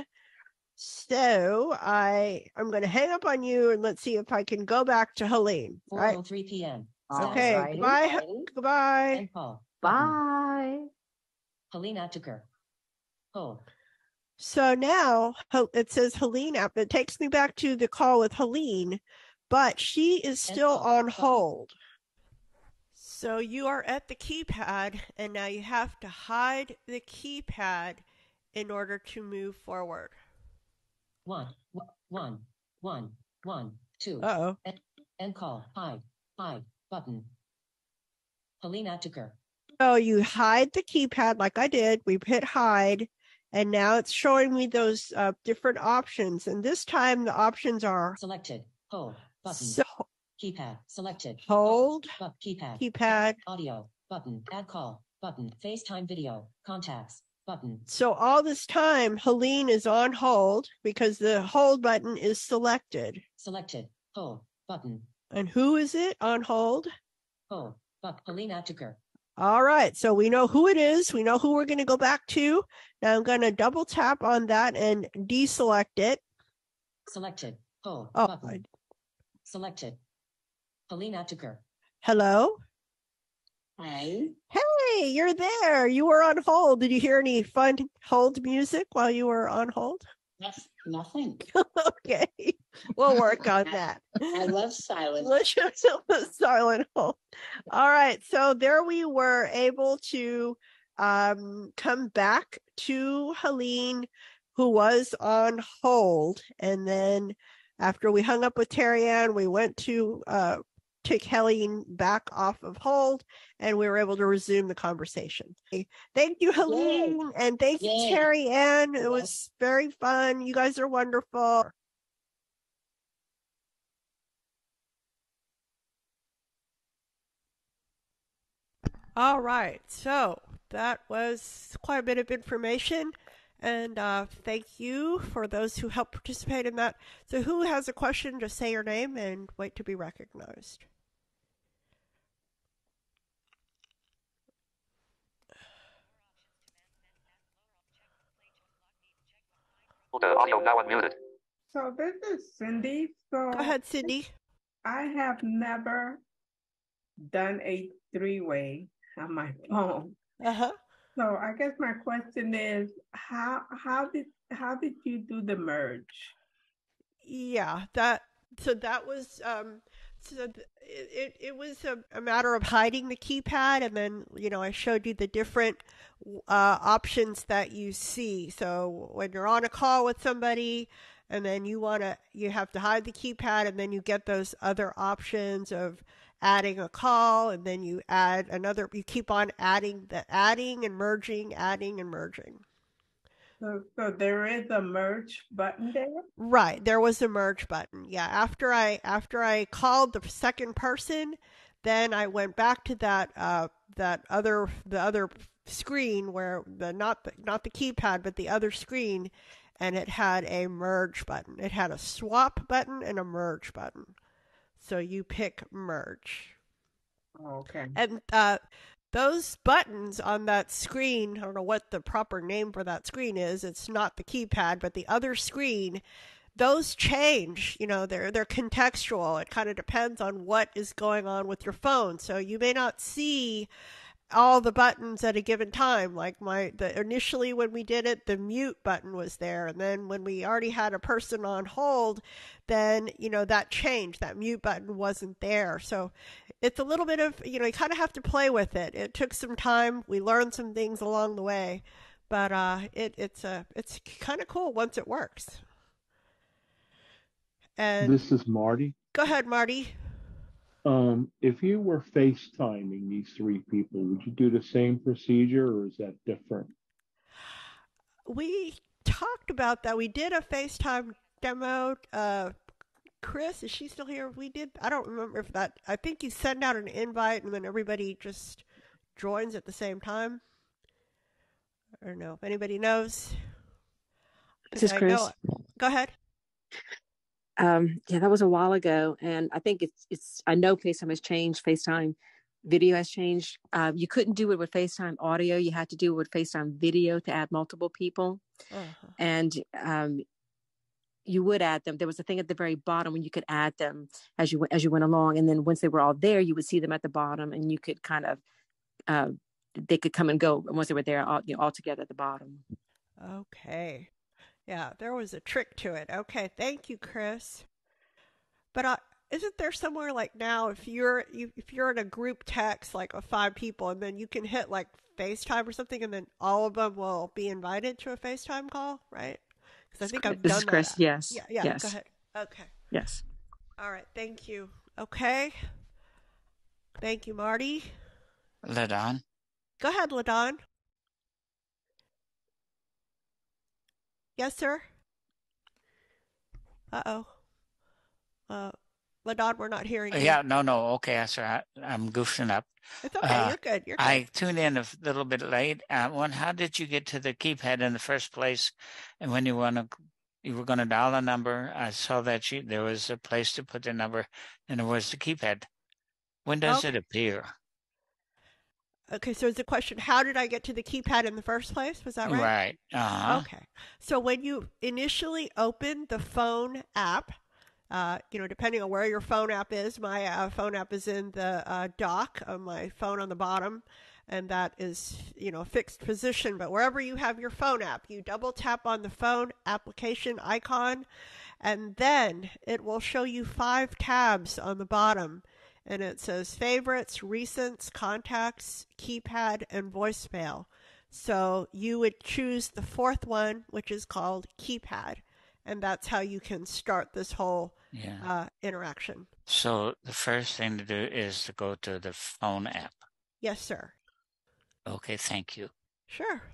So I I'm going to hang up on you and let's see if I can go back to Helene. Right? four oh three p.m. Okay. Alrighty. Goodbye. Goodbye. End call. Bye. Helene Attiker. Hold. So now it says Helene app. It takes me back to the call with Helene, but she is still on hold. So you are at the keypad, and now you have to hide the keypad in order to move forward. One, one, one, one, two. Uh-oh. End, end call. Hide. Hide. Button. Helene Attiker. So you hide the keypad like I did. We hit hide, and now it's showing me those uh, different options. And this time the options are selected. Hold. Button. So keypad. Selected. Hold. But keypad. Keypad. Audio. Button. Add call. Button. FaceTime video. Contacts. Button. So all this time, Helene is on hold because the hold button is selected. Selected. Hold. Button. And who is it on hold? Hold. But Helene Attiker. All right. So we know who it is. We know who we're going to go back to. Now I'm going to double tap on that and deselect it. Selected. Hold. Oh, button. I... Selected. Helene Attiker. Hello? Hi. Hey, you're there. You were on hold. Did you hear any fun hold music while you were on hold? That's nothing. Okay. We'll work on that. I love silence. Let's just a silent hold. All right. So there we were able to um, come back to Helene, who was on hold. And then after we hung up with Terry Ann, we went to uh, take Helene back off of hold, and we were able to resume the conversation. Thank you, Helene, Yay. And thank Yay. you, Terry Ann. It was very fun. You guys are wonderful. All right, so that was quite a bit of information, and uh, thank you for those who helped participate in that. So who has a question, just say your name and wait to be recognized. The audio now unmuted. So this is Cindy. So Go ahead, Cindy. I have never done a three-way on my phone. Uh-huh. So I guess my question is, how how did how did you do the merge? Yeah, that so that was um so th- it it was a, a matter of hiding the keypad, and then you know I showed you the different uh, options that you see. So when you're on a call with somebody, and then you want to you have to hide the keypad, and then you get those other options of adding a call, and then you add another. You keep on adding the adding and merging, adding and merging. So, so there is a merge button there? Right, there was a merge button. Yeah, after I after I called the second person, then I went back to that uh, that other the other screen where the not the, not the keypad but the other screen, and it had a merge button. It had a swap button and a merge button. So you pick merge. Okay. And uh, those buttons on that screen, I don't know what the proper name for that screen is. It's not the keypad, but the other screen, those change. You know, they're they're contextual. It kind of depends on what is going on with your phone. So you may not see all the buttons at a given time. Like my the initially when we did it, the mute button was there, and then when we already had a person on hold, then you know that changed. That mute button wasn't there. So it's a little bit of, you know, you kind of have to play with it. It took some time. We learned some things along the way, but uh, it it's a it's kind of cool once it works. And this is Marty. Go ahead, Marty. Um, if you were FaceTiming these three people, would you do the same procedure, or is that different? We talked about that. We did a FaceTime demo. Uh, Chris, is she still here? We did. I don't remember if that. I think you send out an invite and then everybody just joins at the same time. I don't know if anybody knows. This is I Chris. know- Go ahead. Um, yeah, that was a while ago, and I think it's it's. I know FaceTime has changed. FaceTime video has changed. Uh, you couldn't do it with FaceTime audio. You had to do it with FaceTime video to add multiple people, Uh-huh. and um, you would add them. There was a thing at the very bottom when you could add them as you as you went along, and then once they were all there, you would see them at the bottom, and you could kind of uh, they could come and go once they were there, all, you know, all together at the bottom. Okay. Yeah, there was a trick to it. Okay, thank you, Chris. But uh, isn't there somewhere like now if you're you, if you're in a group text like of five people, and then you can hit like FaceTime or something, and then all of them will be invited to a FaceTime call, right? Because I think I've This done is Chris. that. Yes. Yeah. Yeah. Yes. Go ahead. Okay. Yes. All right. Thank you. Okay. Thank you, Marty. Ladon. Go ahead, Ladon. Yes, sir. Uh-oh. Uh, Ladon, we're not hearing you. Yeah, no, no. Okay, sir. I, I'm goofing up. It's okay. Uh, You're good. You're good. I tuned in a little bit late. Uh, one, how did you get to the keypad in the first place? And when you want to, you were going to dial a number, I saw that you, there was a place to put the number, and there was the keypad. When does Okay. it appear? Okay, so is the question, how did I get to the keypad in the first place? Was that right? Right. Uh-huh. Okay. So when you initially open the phone app, uh, you know, depending on where your phone app is, my uh, phone app is in the uh, dock of my phone on the bottom, and that is, you know, fixed position. But wherever you have your phone app, you double tap on the phone application icon, and then it will show you five tabs on the bottom. And it says favorites, recents, contacts, keypad, and voicemail. So you would choose the fourth one, which is called keypad. And that's how you can start this whole Yeah. uh, interaction. So the first thing to do is to go to the phone app. Yes, sir. Okay, thank you. Sure.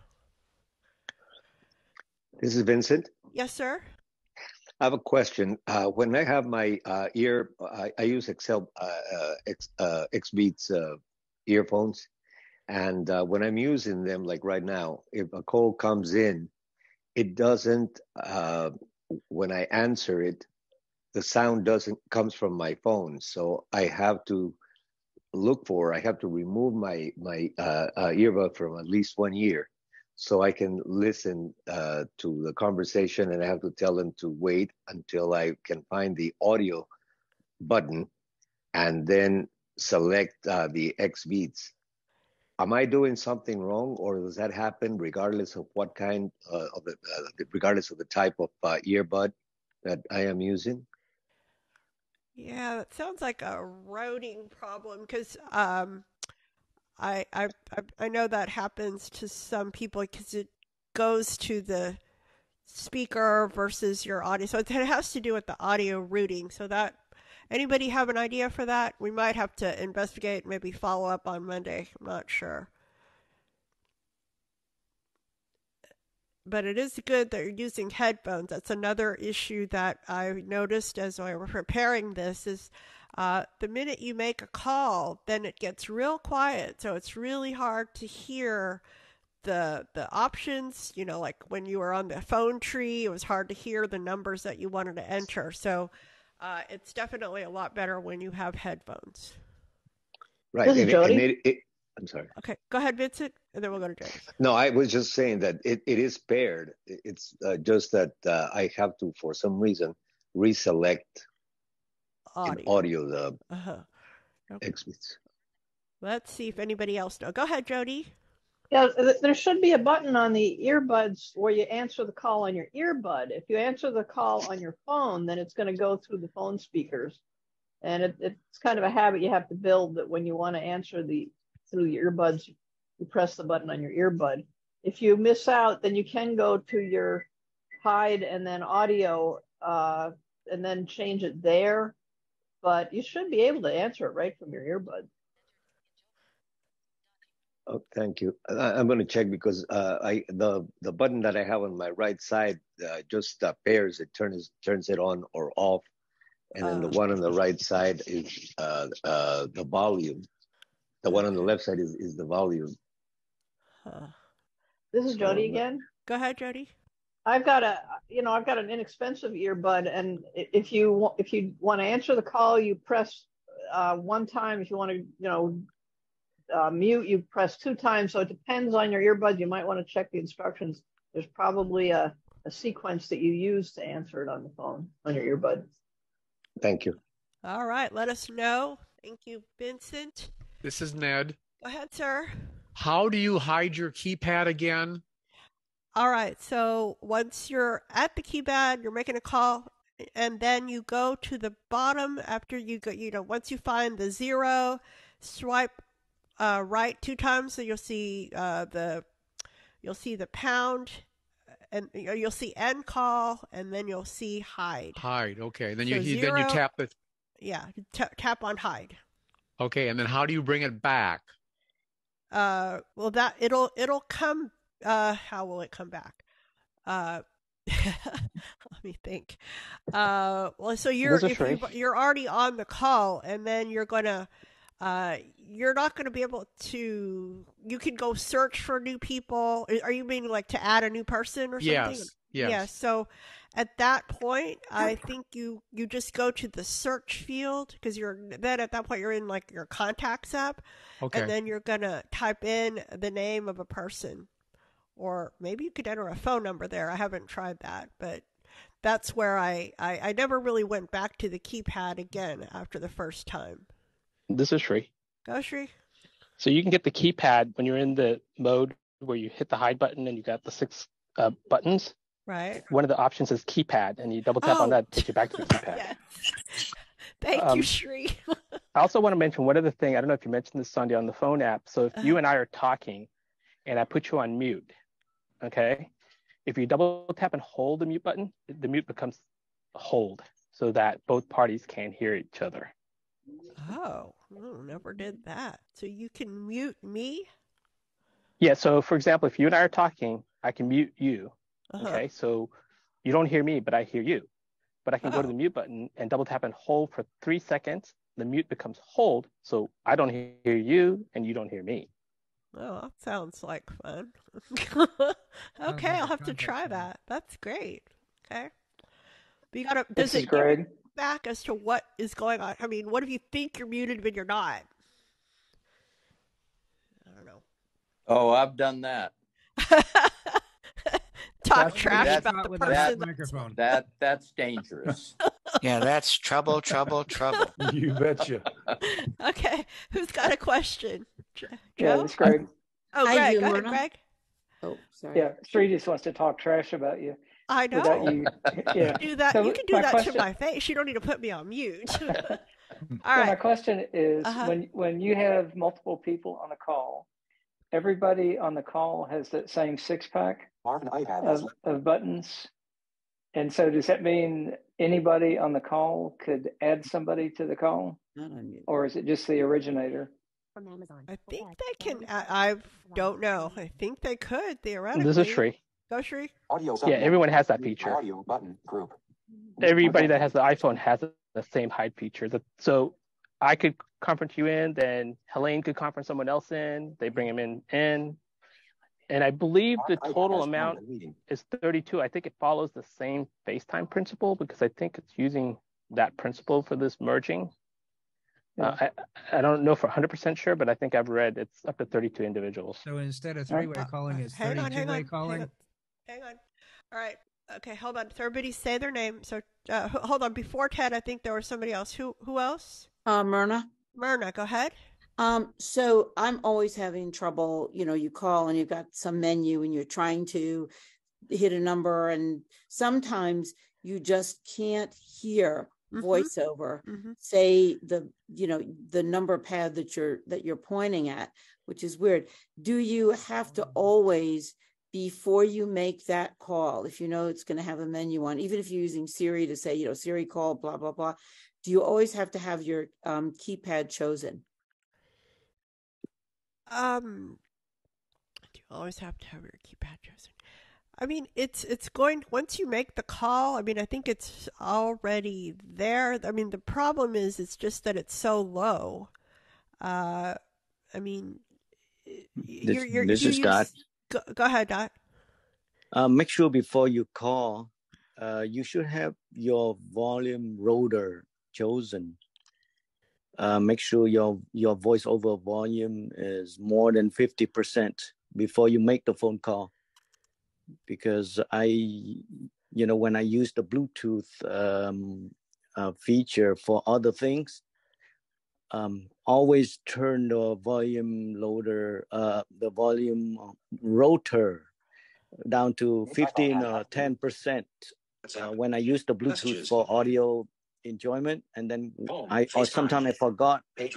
This is Vincent. Yes, sir. I have a question. Uh, when I have my uh, ear, I, I use Excel, uh, uh, X, uh, Xbeats uh, earphones, and uh, when I'm using them, like right now, if a call comes in, it doesn't. Uh, when I answer it, the sound doesn't comes from my phone, so I have to look for. I have to remove my my uh, uh, earbud from at least one ear. so I can listen uh, to the conversation, and I have to tell them to wait until I can find the audio button and then select uh, the X beats. Am I doing something wrong, or does that happen regardless of what kind uh, of the, uh, regardless of the type of uh, earbud that I am using? Yeah, it sounds like a routing problem because um, I, I I I know that happens to some people because it goes to the speaker versus your audio. So it has to do with the audio routing. So that anybody have an idea for that? We might have to investigate, maybe follow up on Monday. I'm not sure. But it is good that you're using headphones. That's another issue that I noticed as I was preparing this is uh, the minute you make a call, then it gets real quiet. So it's really hard to hear the the options. You know, like when you were on the phone tree, it was hard to hear the numbers that you wanted to enter. So uh, it's definitely a lot better when you have headphones. Right. This is and, Jody. and it, it, I'm sorry. Okay, go ahead, Vincent, and then we'll go to Jody. No, I was just saying that it, it is paired. It's uh, just that uh, I have to, for some reason, reselect audio, in audio the uh-huh. Okay. X beats. Let's see if anybody else knows. Go ahead, Jody. Yeah, there should be a button on the earbuds where you answer the call on your earbud. If you answer the call on your phone, then it's going to go through the phone speakers. And it, it's kind of a habit you have to build that when you want to answer the through the earbuds, you press the button on your earbud. If you miss out, then you can go to your hide and then audio uh, and then change it there. But you should be able to answer it right from your earbud. Oh, thank you. I, I'm going to check because uh, I the the button that I have on my right side uh, just uh, pairs it turns turns it on or off, and then the Uh, one on the right side is uh, uh, the volume. The one on the left side is, is the volume. Huh. This is So, Jody again. Go ahead, Jody. I've got a, you know, I've got an inexpensive earbud, and if you if you want to answer the call, you press uh, one time. If you want to, you know, uh, mute, you press two times. So it depends on your earbud. You might want to check the instructions. There's probably a, a sequence that you use to answer it on the phone on your earbud. Thank you. All right, let us know. Thank you, Vincent. This is Ned. Go ahead, sir. How do you hide your keypad again? All right, so once you're at the keypad, you're making a call, and then you go to the bottom after you go, you know, once you find the zero, swipe uh, right two times, so you'll see uh, the, you'll see the pound, and you'll see end call, and then you'll see hide. Hide, okay. Then So you zero, then you tap the. Yeah, t- tap on hide. Okay, and then how do you bring it back? Uh, well, that it'll it'll come. Uh, how will it come back? Uh, let me think. Uh, well, so you're if you, you're already on the call, and then you're gonna. Uh, you're not going to be able to. You can go search for new people. Are you meaning like to add a new person or something? Yes. Yes. Yeah. So at that point, I think you you just go to the search field because you're then at that point you're in like your contacts app, Okay. and then you're gonna type in the name of a person, or maybe you could enter a phone number there. I haven't tried that, but that's where I I, I never really went back to the keypad again after the first time. This is Shri. Go, Shri. So you can get the keypad when you're in the mode where you hit the hide button and you got the six uh, buttons. Right. One of the options is keypad, and you double tap oh. on that, it takes you back to the keypad. Yes. Thank um, you, Shri. I also want to mention one other thing. I don't know if you mentioned this, Sandhya, on the phone app. So if uh-huh. you and I are talking and I put you on mute, okay, if you double tap and hold the mute button, the mute becomes hold so that both parties can hear each other. Oh, oh, never did that. So you can mute me? Yeah, so for example, if you and I are talking, I can mute you. Uh-huh. Okay, so you don't hear me, but I hear you. But I can oh. go to the mute button and double tap and hold for three seconds. The mute becomes hold, so I don't hear you and you don't hear me. Oh, that sounds like fun. Okay, I'll have to try that. That's great. Okay. But you gotta, does this it is Greg. Back as to what is going on? I mean, what if you think you're muted but you're not? I don't know. Oh, I've done that. Talk That's trash that's about not the with a person. hot microphone. That that's dangerous. Yeah, that's trouble, trouble, trouble. You betcha. Okay, who's got a question? Jo- Yeah, Joe? it's Greg. Oh, I Greg. do, Go ahead, Myrna. Greg. Oh, sorry. Yeah, Sri just wants to talk trash about you I know. without you. Yeah. Do that. So You can do my that question, to my face. You don't need to put me on mute. All so my right. question is, Uh-huh. when when you have multiple people on a call, everybody on the call has that same six pack of, of buttons, and so does that mean anybody on the call could add somebody to the call, Not on mute. or is it just the originator? From Amazon. I think they can. I, I don't know. I think they could theoretically. This is Shri. Go, Shri. Yeah, everyone has that feature. Audio button group. Everybody that has the iPhone has the same hide feature. That- So I could conference you in, then Helene could conference someone else in. They bring them in, in. And I believe the total amount is thirty-two. I think it follows the same FaceTime principle because I think it's using that principle for this merging. Uh, I, I don't know for one hundred percent sure, but I think I've read it's up to thirty-two individuals. So instead of three-way calling, it's Hang on, hang thirty-two-way on, calling. hang on, hang on. All right. Okay, hold on. So everybody say their name. So uh, h- hold on. Before Ted, I think there was somebody else. Who who else? Uh, Myrna. Myrna, go ahead. Um, so I'm always having trouble, you know, you call and you've got some menu and you're trying to hit a number, and sometimes you just can't hear Mhm. voiceover Mhm. say the, you know, the number pad that you're that you're pointing at, which is weird. Do you have to always, before you make that call, if you know it's going to have a menu on, even if you're using Siri to say, you know, Siri call, blah, blah, blah, do you always have to have your um, keypad chosen? Um, do you always have to have your keypad chosen? I mean, it's it's going once you make the call. I mean, I think it's already there. I mean, the problem is it's just that it's so low. Uh, I mean, This, you're, you're, this you is use, Dot. Go, go ahead, Dot. Uh, make sure before you call, uh, you should have your volume rotor chosen. Uh, make sure your your voice over volume is more than fifty percent before you make the phone call. Because I, you know, when I use the Bluetooth um, uh, feature for other things, um, always turn the volume loader, uh, the volume rotor down to fifteen or ten percent uh, when I use the Bluetooth for audio enjoyment, and then I or sometimes I forgot to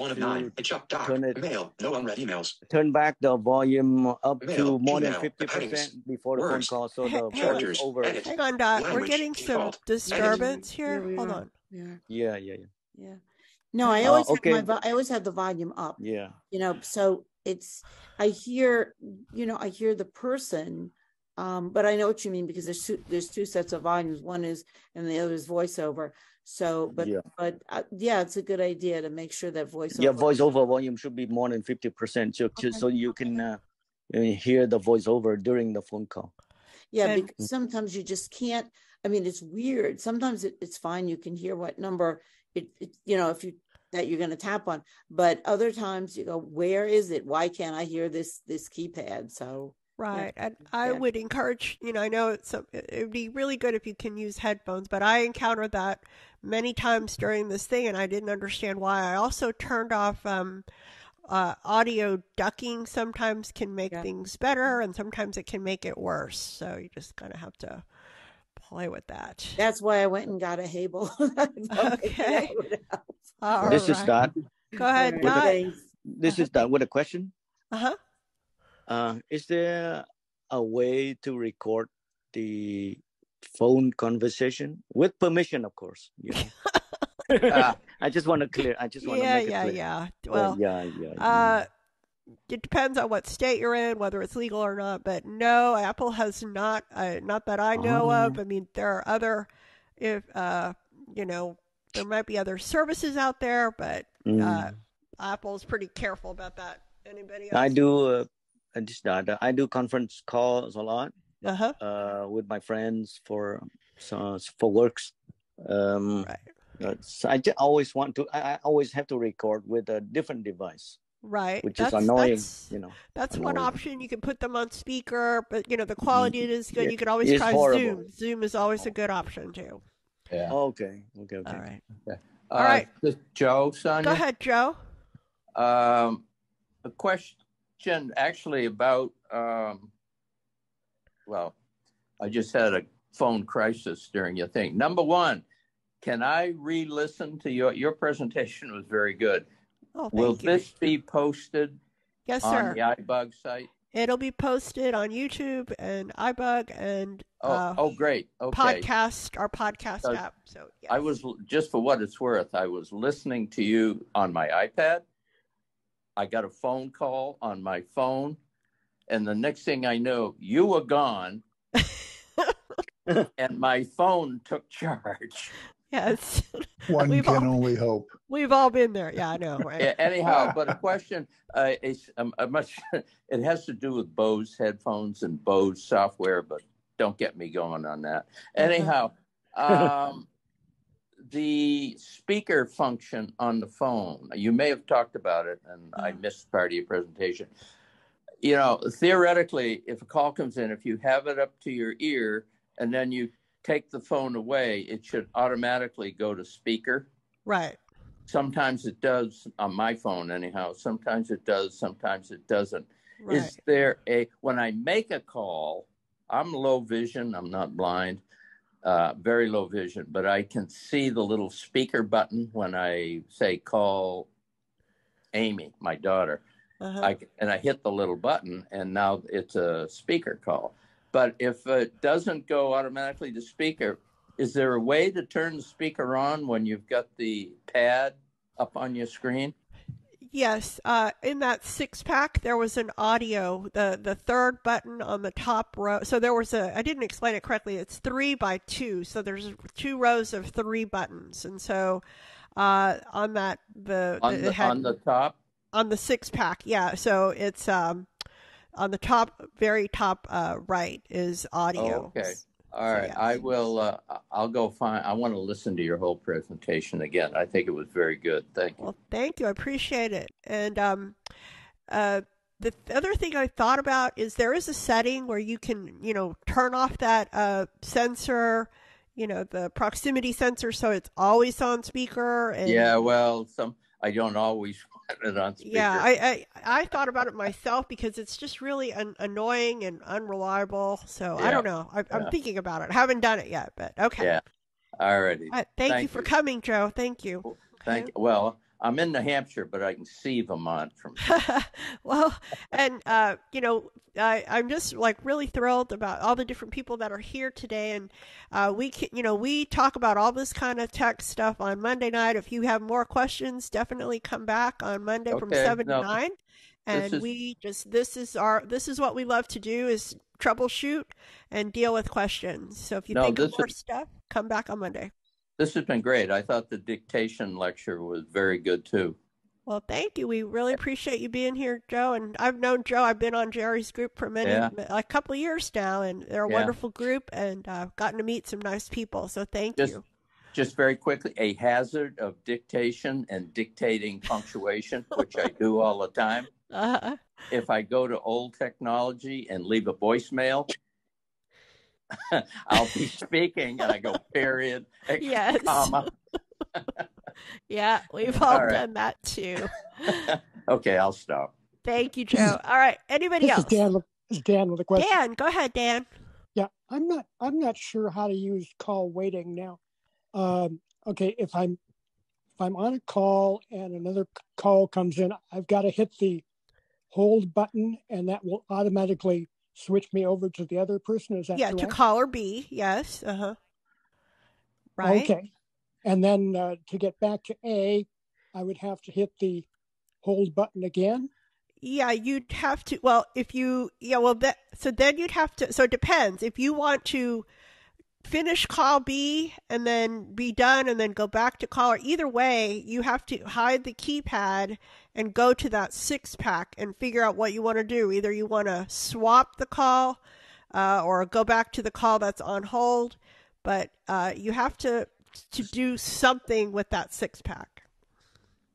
turn it, no unread emails. turn back the volume up Mail, to more than Gmail, fifty percent before the words, phone call, so Hey, the hang on, voice over. edit, hang on, Dot. We're language, getting some default, disturbance Here here. we Hold are. on. Yeah. Yeah, yeah, yeah. Yeah. No, I Uh, always okay. have my vo- I always have the volume up. Yeah. You know, so it's I hear, you know, I hear the person, um, but I know what you mean because there's two, there's two sets of volumes. One is and the other is voiceover. So, but Yeah. but uh, yeah, it's a good idea to make sure that voiceover. Yeah, voiceover volume should be more than fifty percent, so, Okay. so you can uh, uh, hear the voiceover during the phone call. Yeah, And- because sometimes you just can't. I mean, it's weird. Sometimes it, it's fine. You can hear what number it, it you know, if you that you're going to tap on. But other times you go, where is it? Why can't I hear this this keypad? So Right. yeah. And I Yeah. would encourage, you know, I know it's a, it would be really good if you can use headphones, but I encountered that many times during this thing and I didn't understand why. I also turned off um, uh, audio ducking sometimes can make Yeah. things better and sometimes it can make it worse. So you just kind of have to play with that. That's why I went and got a Hable. Okay. All This is right. Dot. Go ahead, Right. Dot. Thanks. This is Dot with a question. Uh-huh. Uh, is there a way to record the phone conversation with permission, of course? You know? uh, I just want to clear. I just want Yeah, to make it yeah, clear. yeah. Uh, Well, yeah, yeah. Uh, it depends on what state you're in, whether it's legal or not. But no, Apple has not, uh, not that I know Oh. of. I mean, there are other, if uh, you know, there might be other services out there, but uh, Mm. Apple's pretty careful about that. Anybody else? I do. Uh, just Dot. I do conference calls a lot. Uh-huh. Uh, with my friends for so, for works. Um, right. uh, so I just always want to. I, I always have to record with a different device. Right. which That's is annoying. that's You know, that's annoying. one option. You can put them on speaker, but you know the quality is good. Yeah, You could always it's try horrible. Zoom. Zoom is always a good option too. Yeah. Okay. Okay. Okay. All right. Okay. All Uh, right. this- Joe, Sonia. Go ahead, Joe. Um, a question actually about, um, well, I just had a phone crisis during your thing. Number one, can I re-listen to your, your presentation was very good. Oh, thank Will you. this be posted Yes, on sir. the iBUG site? It'll be posted on YouTube and iBUG and Oh, uh, oh, great. Okay. podcast, our podcast Uh, app. So yes. I was, just for what it's worth, I was listening to you on my iPad. I got a phone call on my phone, and the next thing I know, you were gone, and my phone took charge. Yes. One We've can all- only hope. We've all been there. Yeah, I know. Right? Yeah, anyhow, but a question, uh, is um, a much, it has to do with Bose headphones and Bose software, but don't get me going on that. Anyhow, um, the speaker function on the phone, you may have talked about it, and I missed part of your presentation. You know, theoretically, if a call comes in, if you have it up to your ear and then you take the phone away, it should automatically go to speaker. Right. Sometimes it does on my phone anyhow. Sometimes it does, sometimes it doesn't. Right. Is there a, when I make a call, I'm low vision, I'm not blind, uh, very low vision, but I can see the little speaker button when I say call Amy, my daughter. Uh-huh. I, and I hit the little button and now it's a speaker call. But if it doesn't go automatically to speaker, is there a way to turn the speaker on when you've got the pad up on your screen? Yes, uh, in that six pack, there was an audio, the, the third button on the top row. So there was a, I didn't explain it correctly. It's three by two. So there's two rows of three buttons. And so uh, on that, the, On it the, had, on the top? on the six pack. Yeah. So it's um, on the top, very top uh, right is audio. Oh, okay. All right. yes. I will, uh, I'll go find, I want to listen to your whole presentation again. I think it was very good. Thank you. Well, thank you. I appreciate it. And um, uh, the th- other thing I thought about is there is a setting where you can, you know, turn off that uh, sensor, you know, the proximity sensor, so it's always on speaker. And, Yeah, well, some, I don't always want it on speaker. yeah, I, I I thought about it myself because it's just really an, annoying and unreliable. So I Yeah, don't know. I, I'm yeah. thinking about it. I haven't done it yet, but okay. Yeah. All righty. All right, thank, you for coming, Joe. Thank you. Thank you. Well, I'm in New Hampshire, but I can see Vermont from Well, and uh, you know, I, I'm just like really thrilled about all the different people that are here today, and uh, we can, you know, we talk about all this kind of tech stuff on Monday night. If you have more questions, definitely come back on Monday from Okay, seven no, to nine. this And is- we just this is our this is what we love to do is troubleshoot and deal with questions. So if you No, think of this more is- stuff, come back on Monday. This has been great. I thought the dictation lecture was very good too. Well, thank you. We really appreciate you being here, Joe. And I've known Joe. I've been on Jerry's group for many, Yeah. a couple of years now, and they're a Yeah. wonderful group, and I've uh, gotten to meet some nice people. So thank Just, you. just very quickly, a hazard of dictation and dictating punctuation, which I do all the time. Uh-huh. If I go to old technology and leave a voicemail, I'll be speaking and I go period, extra Yes. comma. Yeah, we've all, All right. done that too. Okay, I'll stop. Thank you, Joe. All right. Anybody This else? is Dan. with- This is Dan with a question. Dan, go ahead, Dan. Yeah, I'm not. I'm not sure how to use call waiting now. Um, okay, if I'm if I'm on a call and another c- call comes in, I've got to hit the hold button, and that will automatically switch me over to the other person. Is that Yeah, to correct? caller B. Yes. Uh huh. Right. Okay, and then uh, to get back to A, I would have to hit the hold button again. Yeah, you'd have to. Well, if you, yeah, well, that, so then you'd have to, so it depends. If you want to finish call B and then be done and then go back to caller, either way, you have to hide the keypad and go to that six pack and figure out what you want to do. Either you want to swap the call uh, or go back to the call that's on hold, but uh, you have to to do something with that six pack.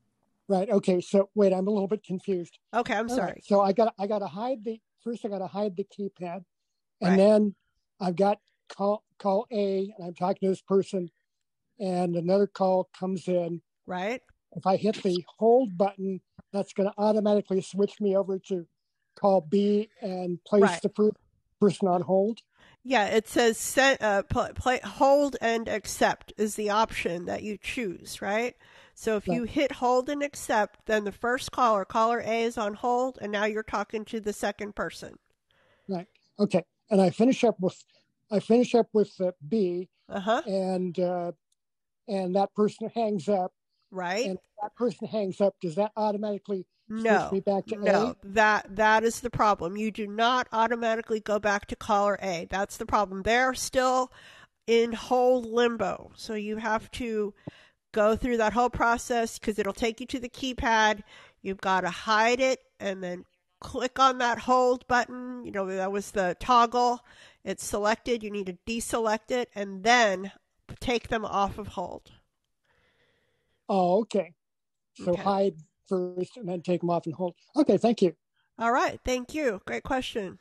Right. Okay. So wait, I'm a little bit confused. Okay, I'm All sorry. right, so I got I got to hide the first. I got to hide the keypad, and Right. then I've got call call A, and I'm talking to this person, and another call comes in. Right. If I hit the hold button, that's going to automatically switch me over to call B and place Right. the per- person on hold. Yeah, it says set, uh, play, play, hold and accept is the option that you choose, right? So if you Right. hit hold and accept, then the first caller, caller A, is on hold, and now you're talking to the second person. Right. Okay. And I finish up with, I finish up with uh, B, Uh-huh. and uh, and that person hangs up. Right. And if that person hangs up, does that automatically switch No, me back to no, A? that that is the problem. You do not automatically go back to caller A. That's the problem. They're still in hold limbo. So you have to go through that whole process because it'll take you to the keypad. You've got to hide it and then click on that hold button. You know, that was the toggle. It's selected. You need to deselect it and then take them off of hold. Oh, okay. So Okay. hide first and then take them off and hold. Okay, thank you. All right. Thank you. Great question.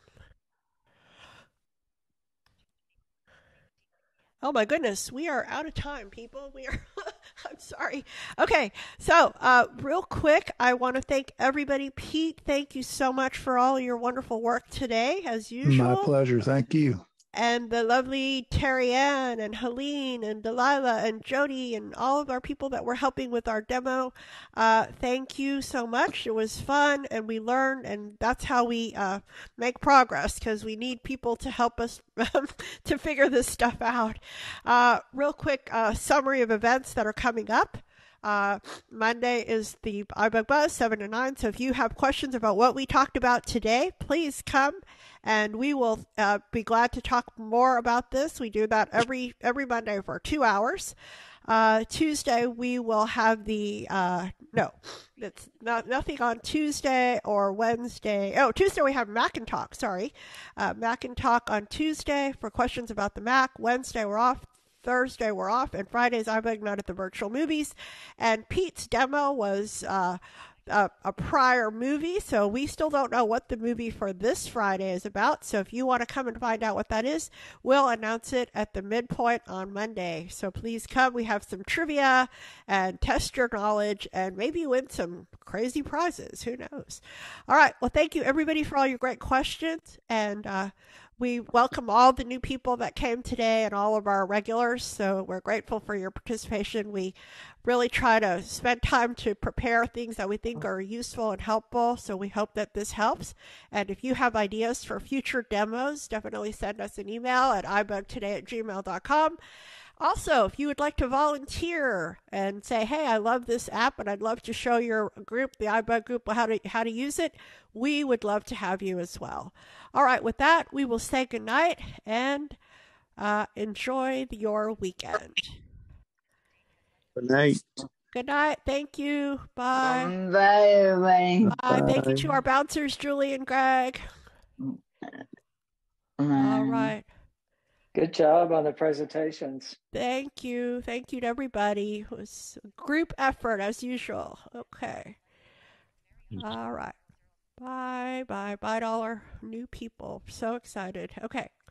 Oh my goodness, we are out of time, people. We are, I'm sorry. Okay, so uh, real quick, I want to thank everybody. Pete, thank you so much for all your wonderful work today, as usual. My pleasure. Thank you. And the lovely Terry Ann and Helene and Delilah and Jody and all of our people that were helping with our demo. Uh, thank you so much. It was fun and we learned, and that's how we uh, make progress, because we need people to help us to figure this stuff out. Uh, real quick uh, summary of events that are coming up. Uh, Monday is the iBUG Buzz, seven to nine. So if you have questions about what we talked about today, please come and we will uh, be glad to talk more about this. We do that every every Monday for two hours. Uh, Tuesday, we will have the, uh, no, it's not nothing on Tuesday or Wednesday. Oh, Tuesday we have Mac and Talk, sorry. Uh, Mac and Talk on Tuesday for questions about the Mac. Wednesday we're off. Thursday we're off, and Friday's iBUG Night at the Virtual Movies. And Pete's demo was uh, a, a prior movie, so we still don't know what the movie for this Friday is about. So if you want to come and find out what that is, we'll announce it at the midpoint on Monday. So please come. We have some trivia and test your knowledge and maybe win some crazy prizes. Who knows? All right. Well, thank you everybody for all your great questions, and uh, we welcome all the new people that came today and all of our regulars, so we're grateful for your participation. We really try to spend time to prepare things that we think are useful and helpful, so we hope that this helps. And if you have ideas for future demos, definitely send us an email at i bug today at gmail dot com. Also, if you would like to volunteer and say, hey, I love this app and I'd love to show your group, the iBUG group, how to how to use it, we would love to have you as well. All right, with that, we will say goodnight and uh, enjoy your weekend. Good night. Good night. Thank you. Bye. Bye bye. Bye. Thank you to our bouncers, Julie and Greg. All right. Good job on the presentations. Thank you. Thank you to everybody. It was a group effort as usual. Okay. All right. Bye, bye, bye to all our new people. So excited. Okay.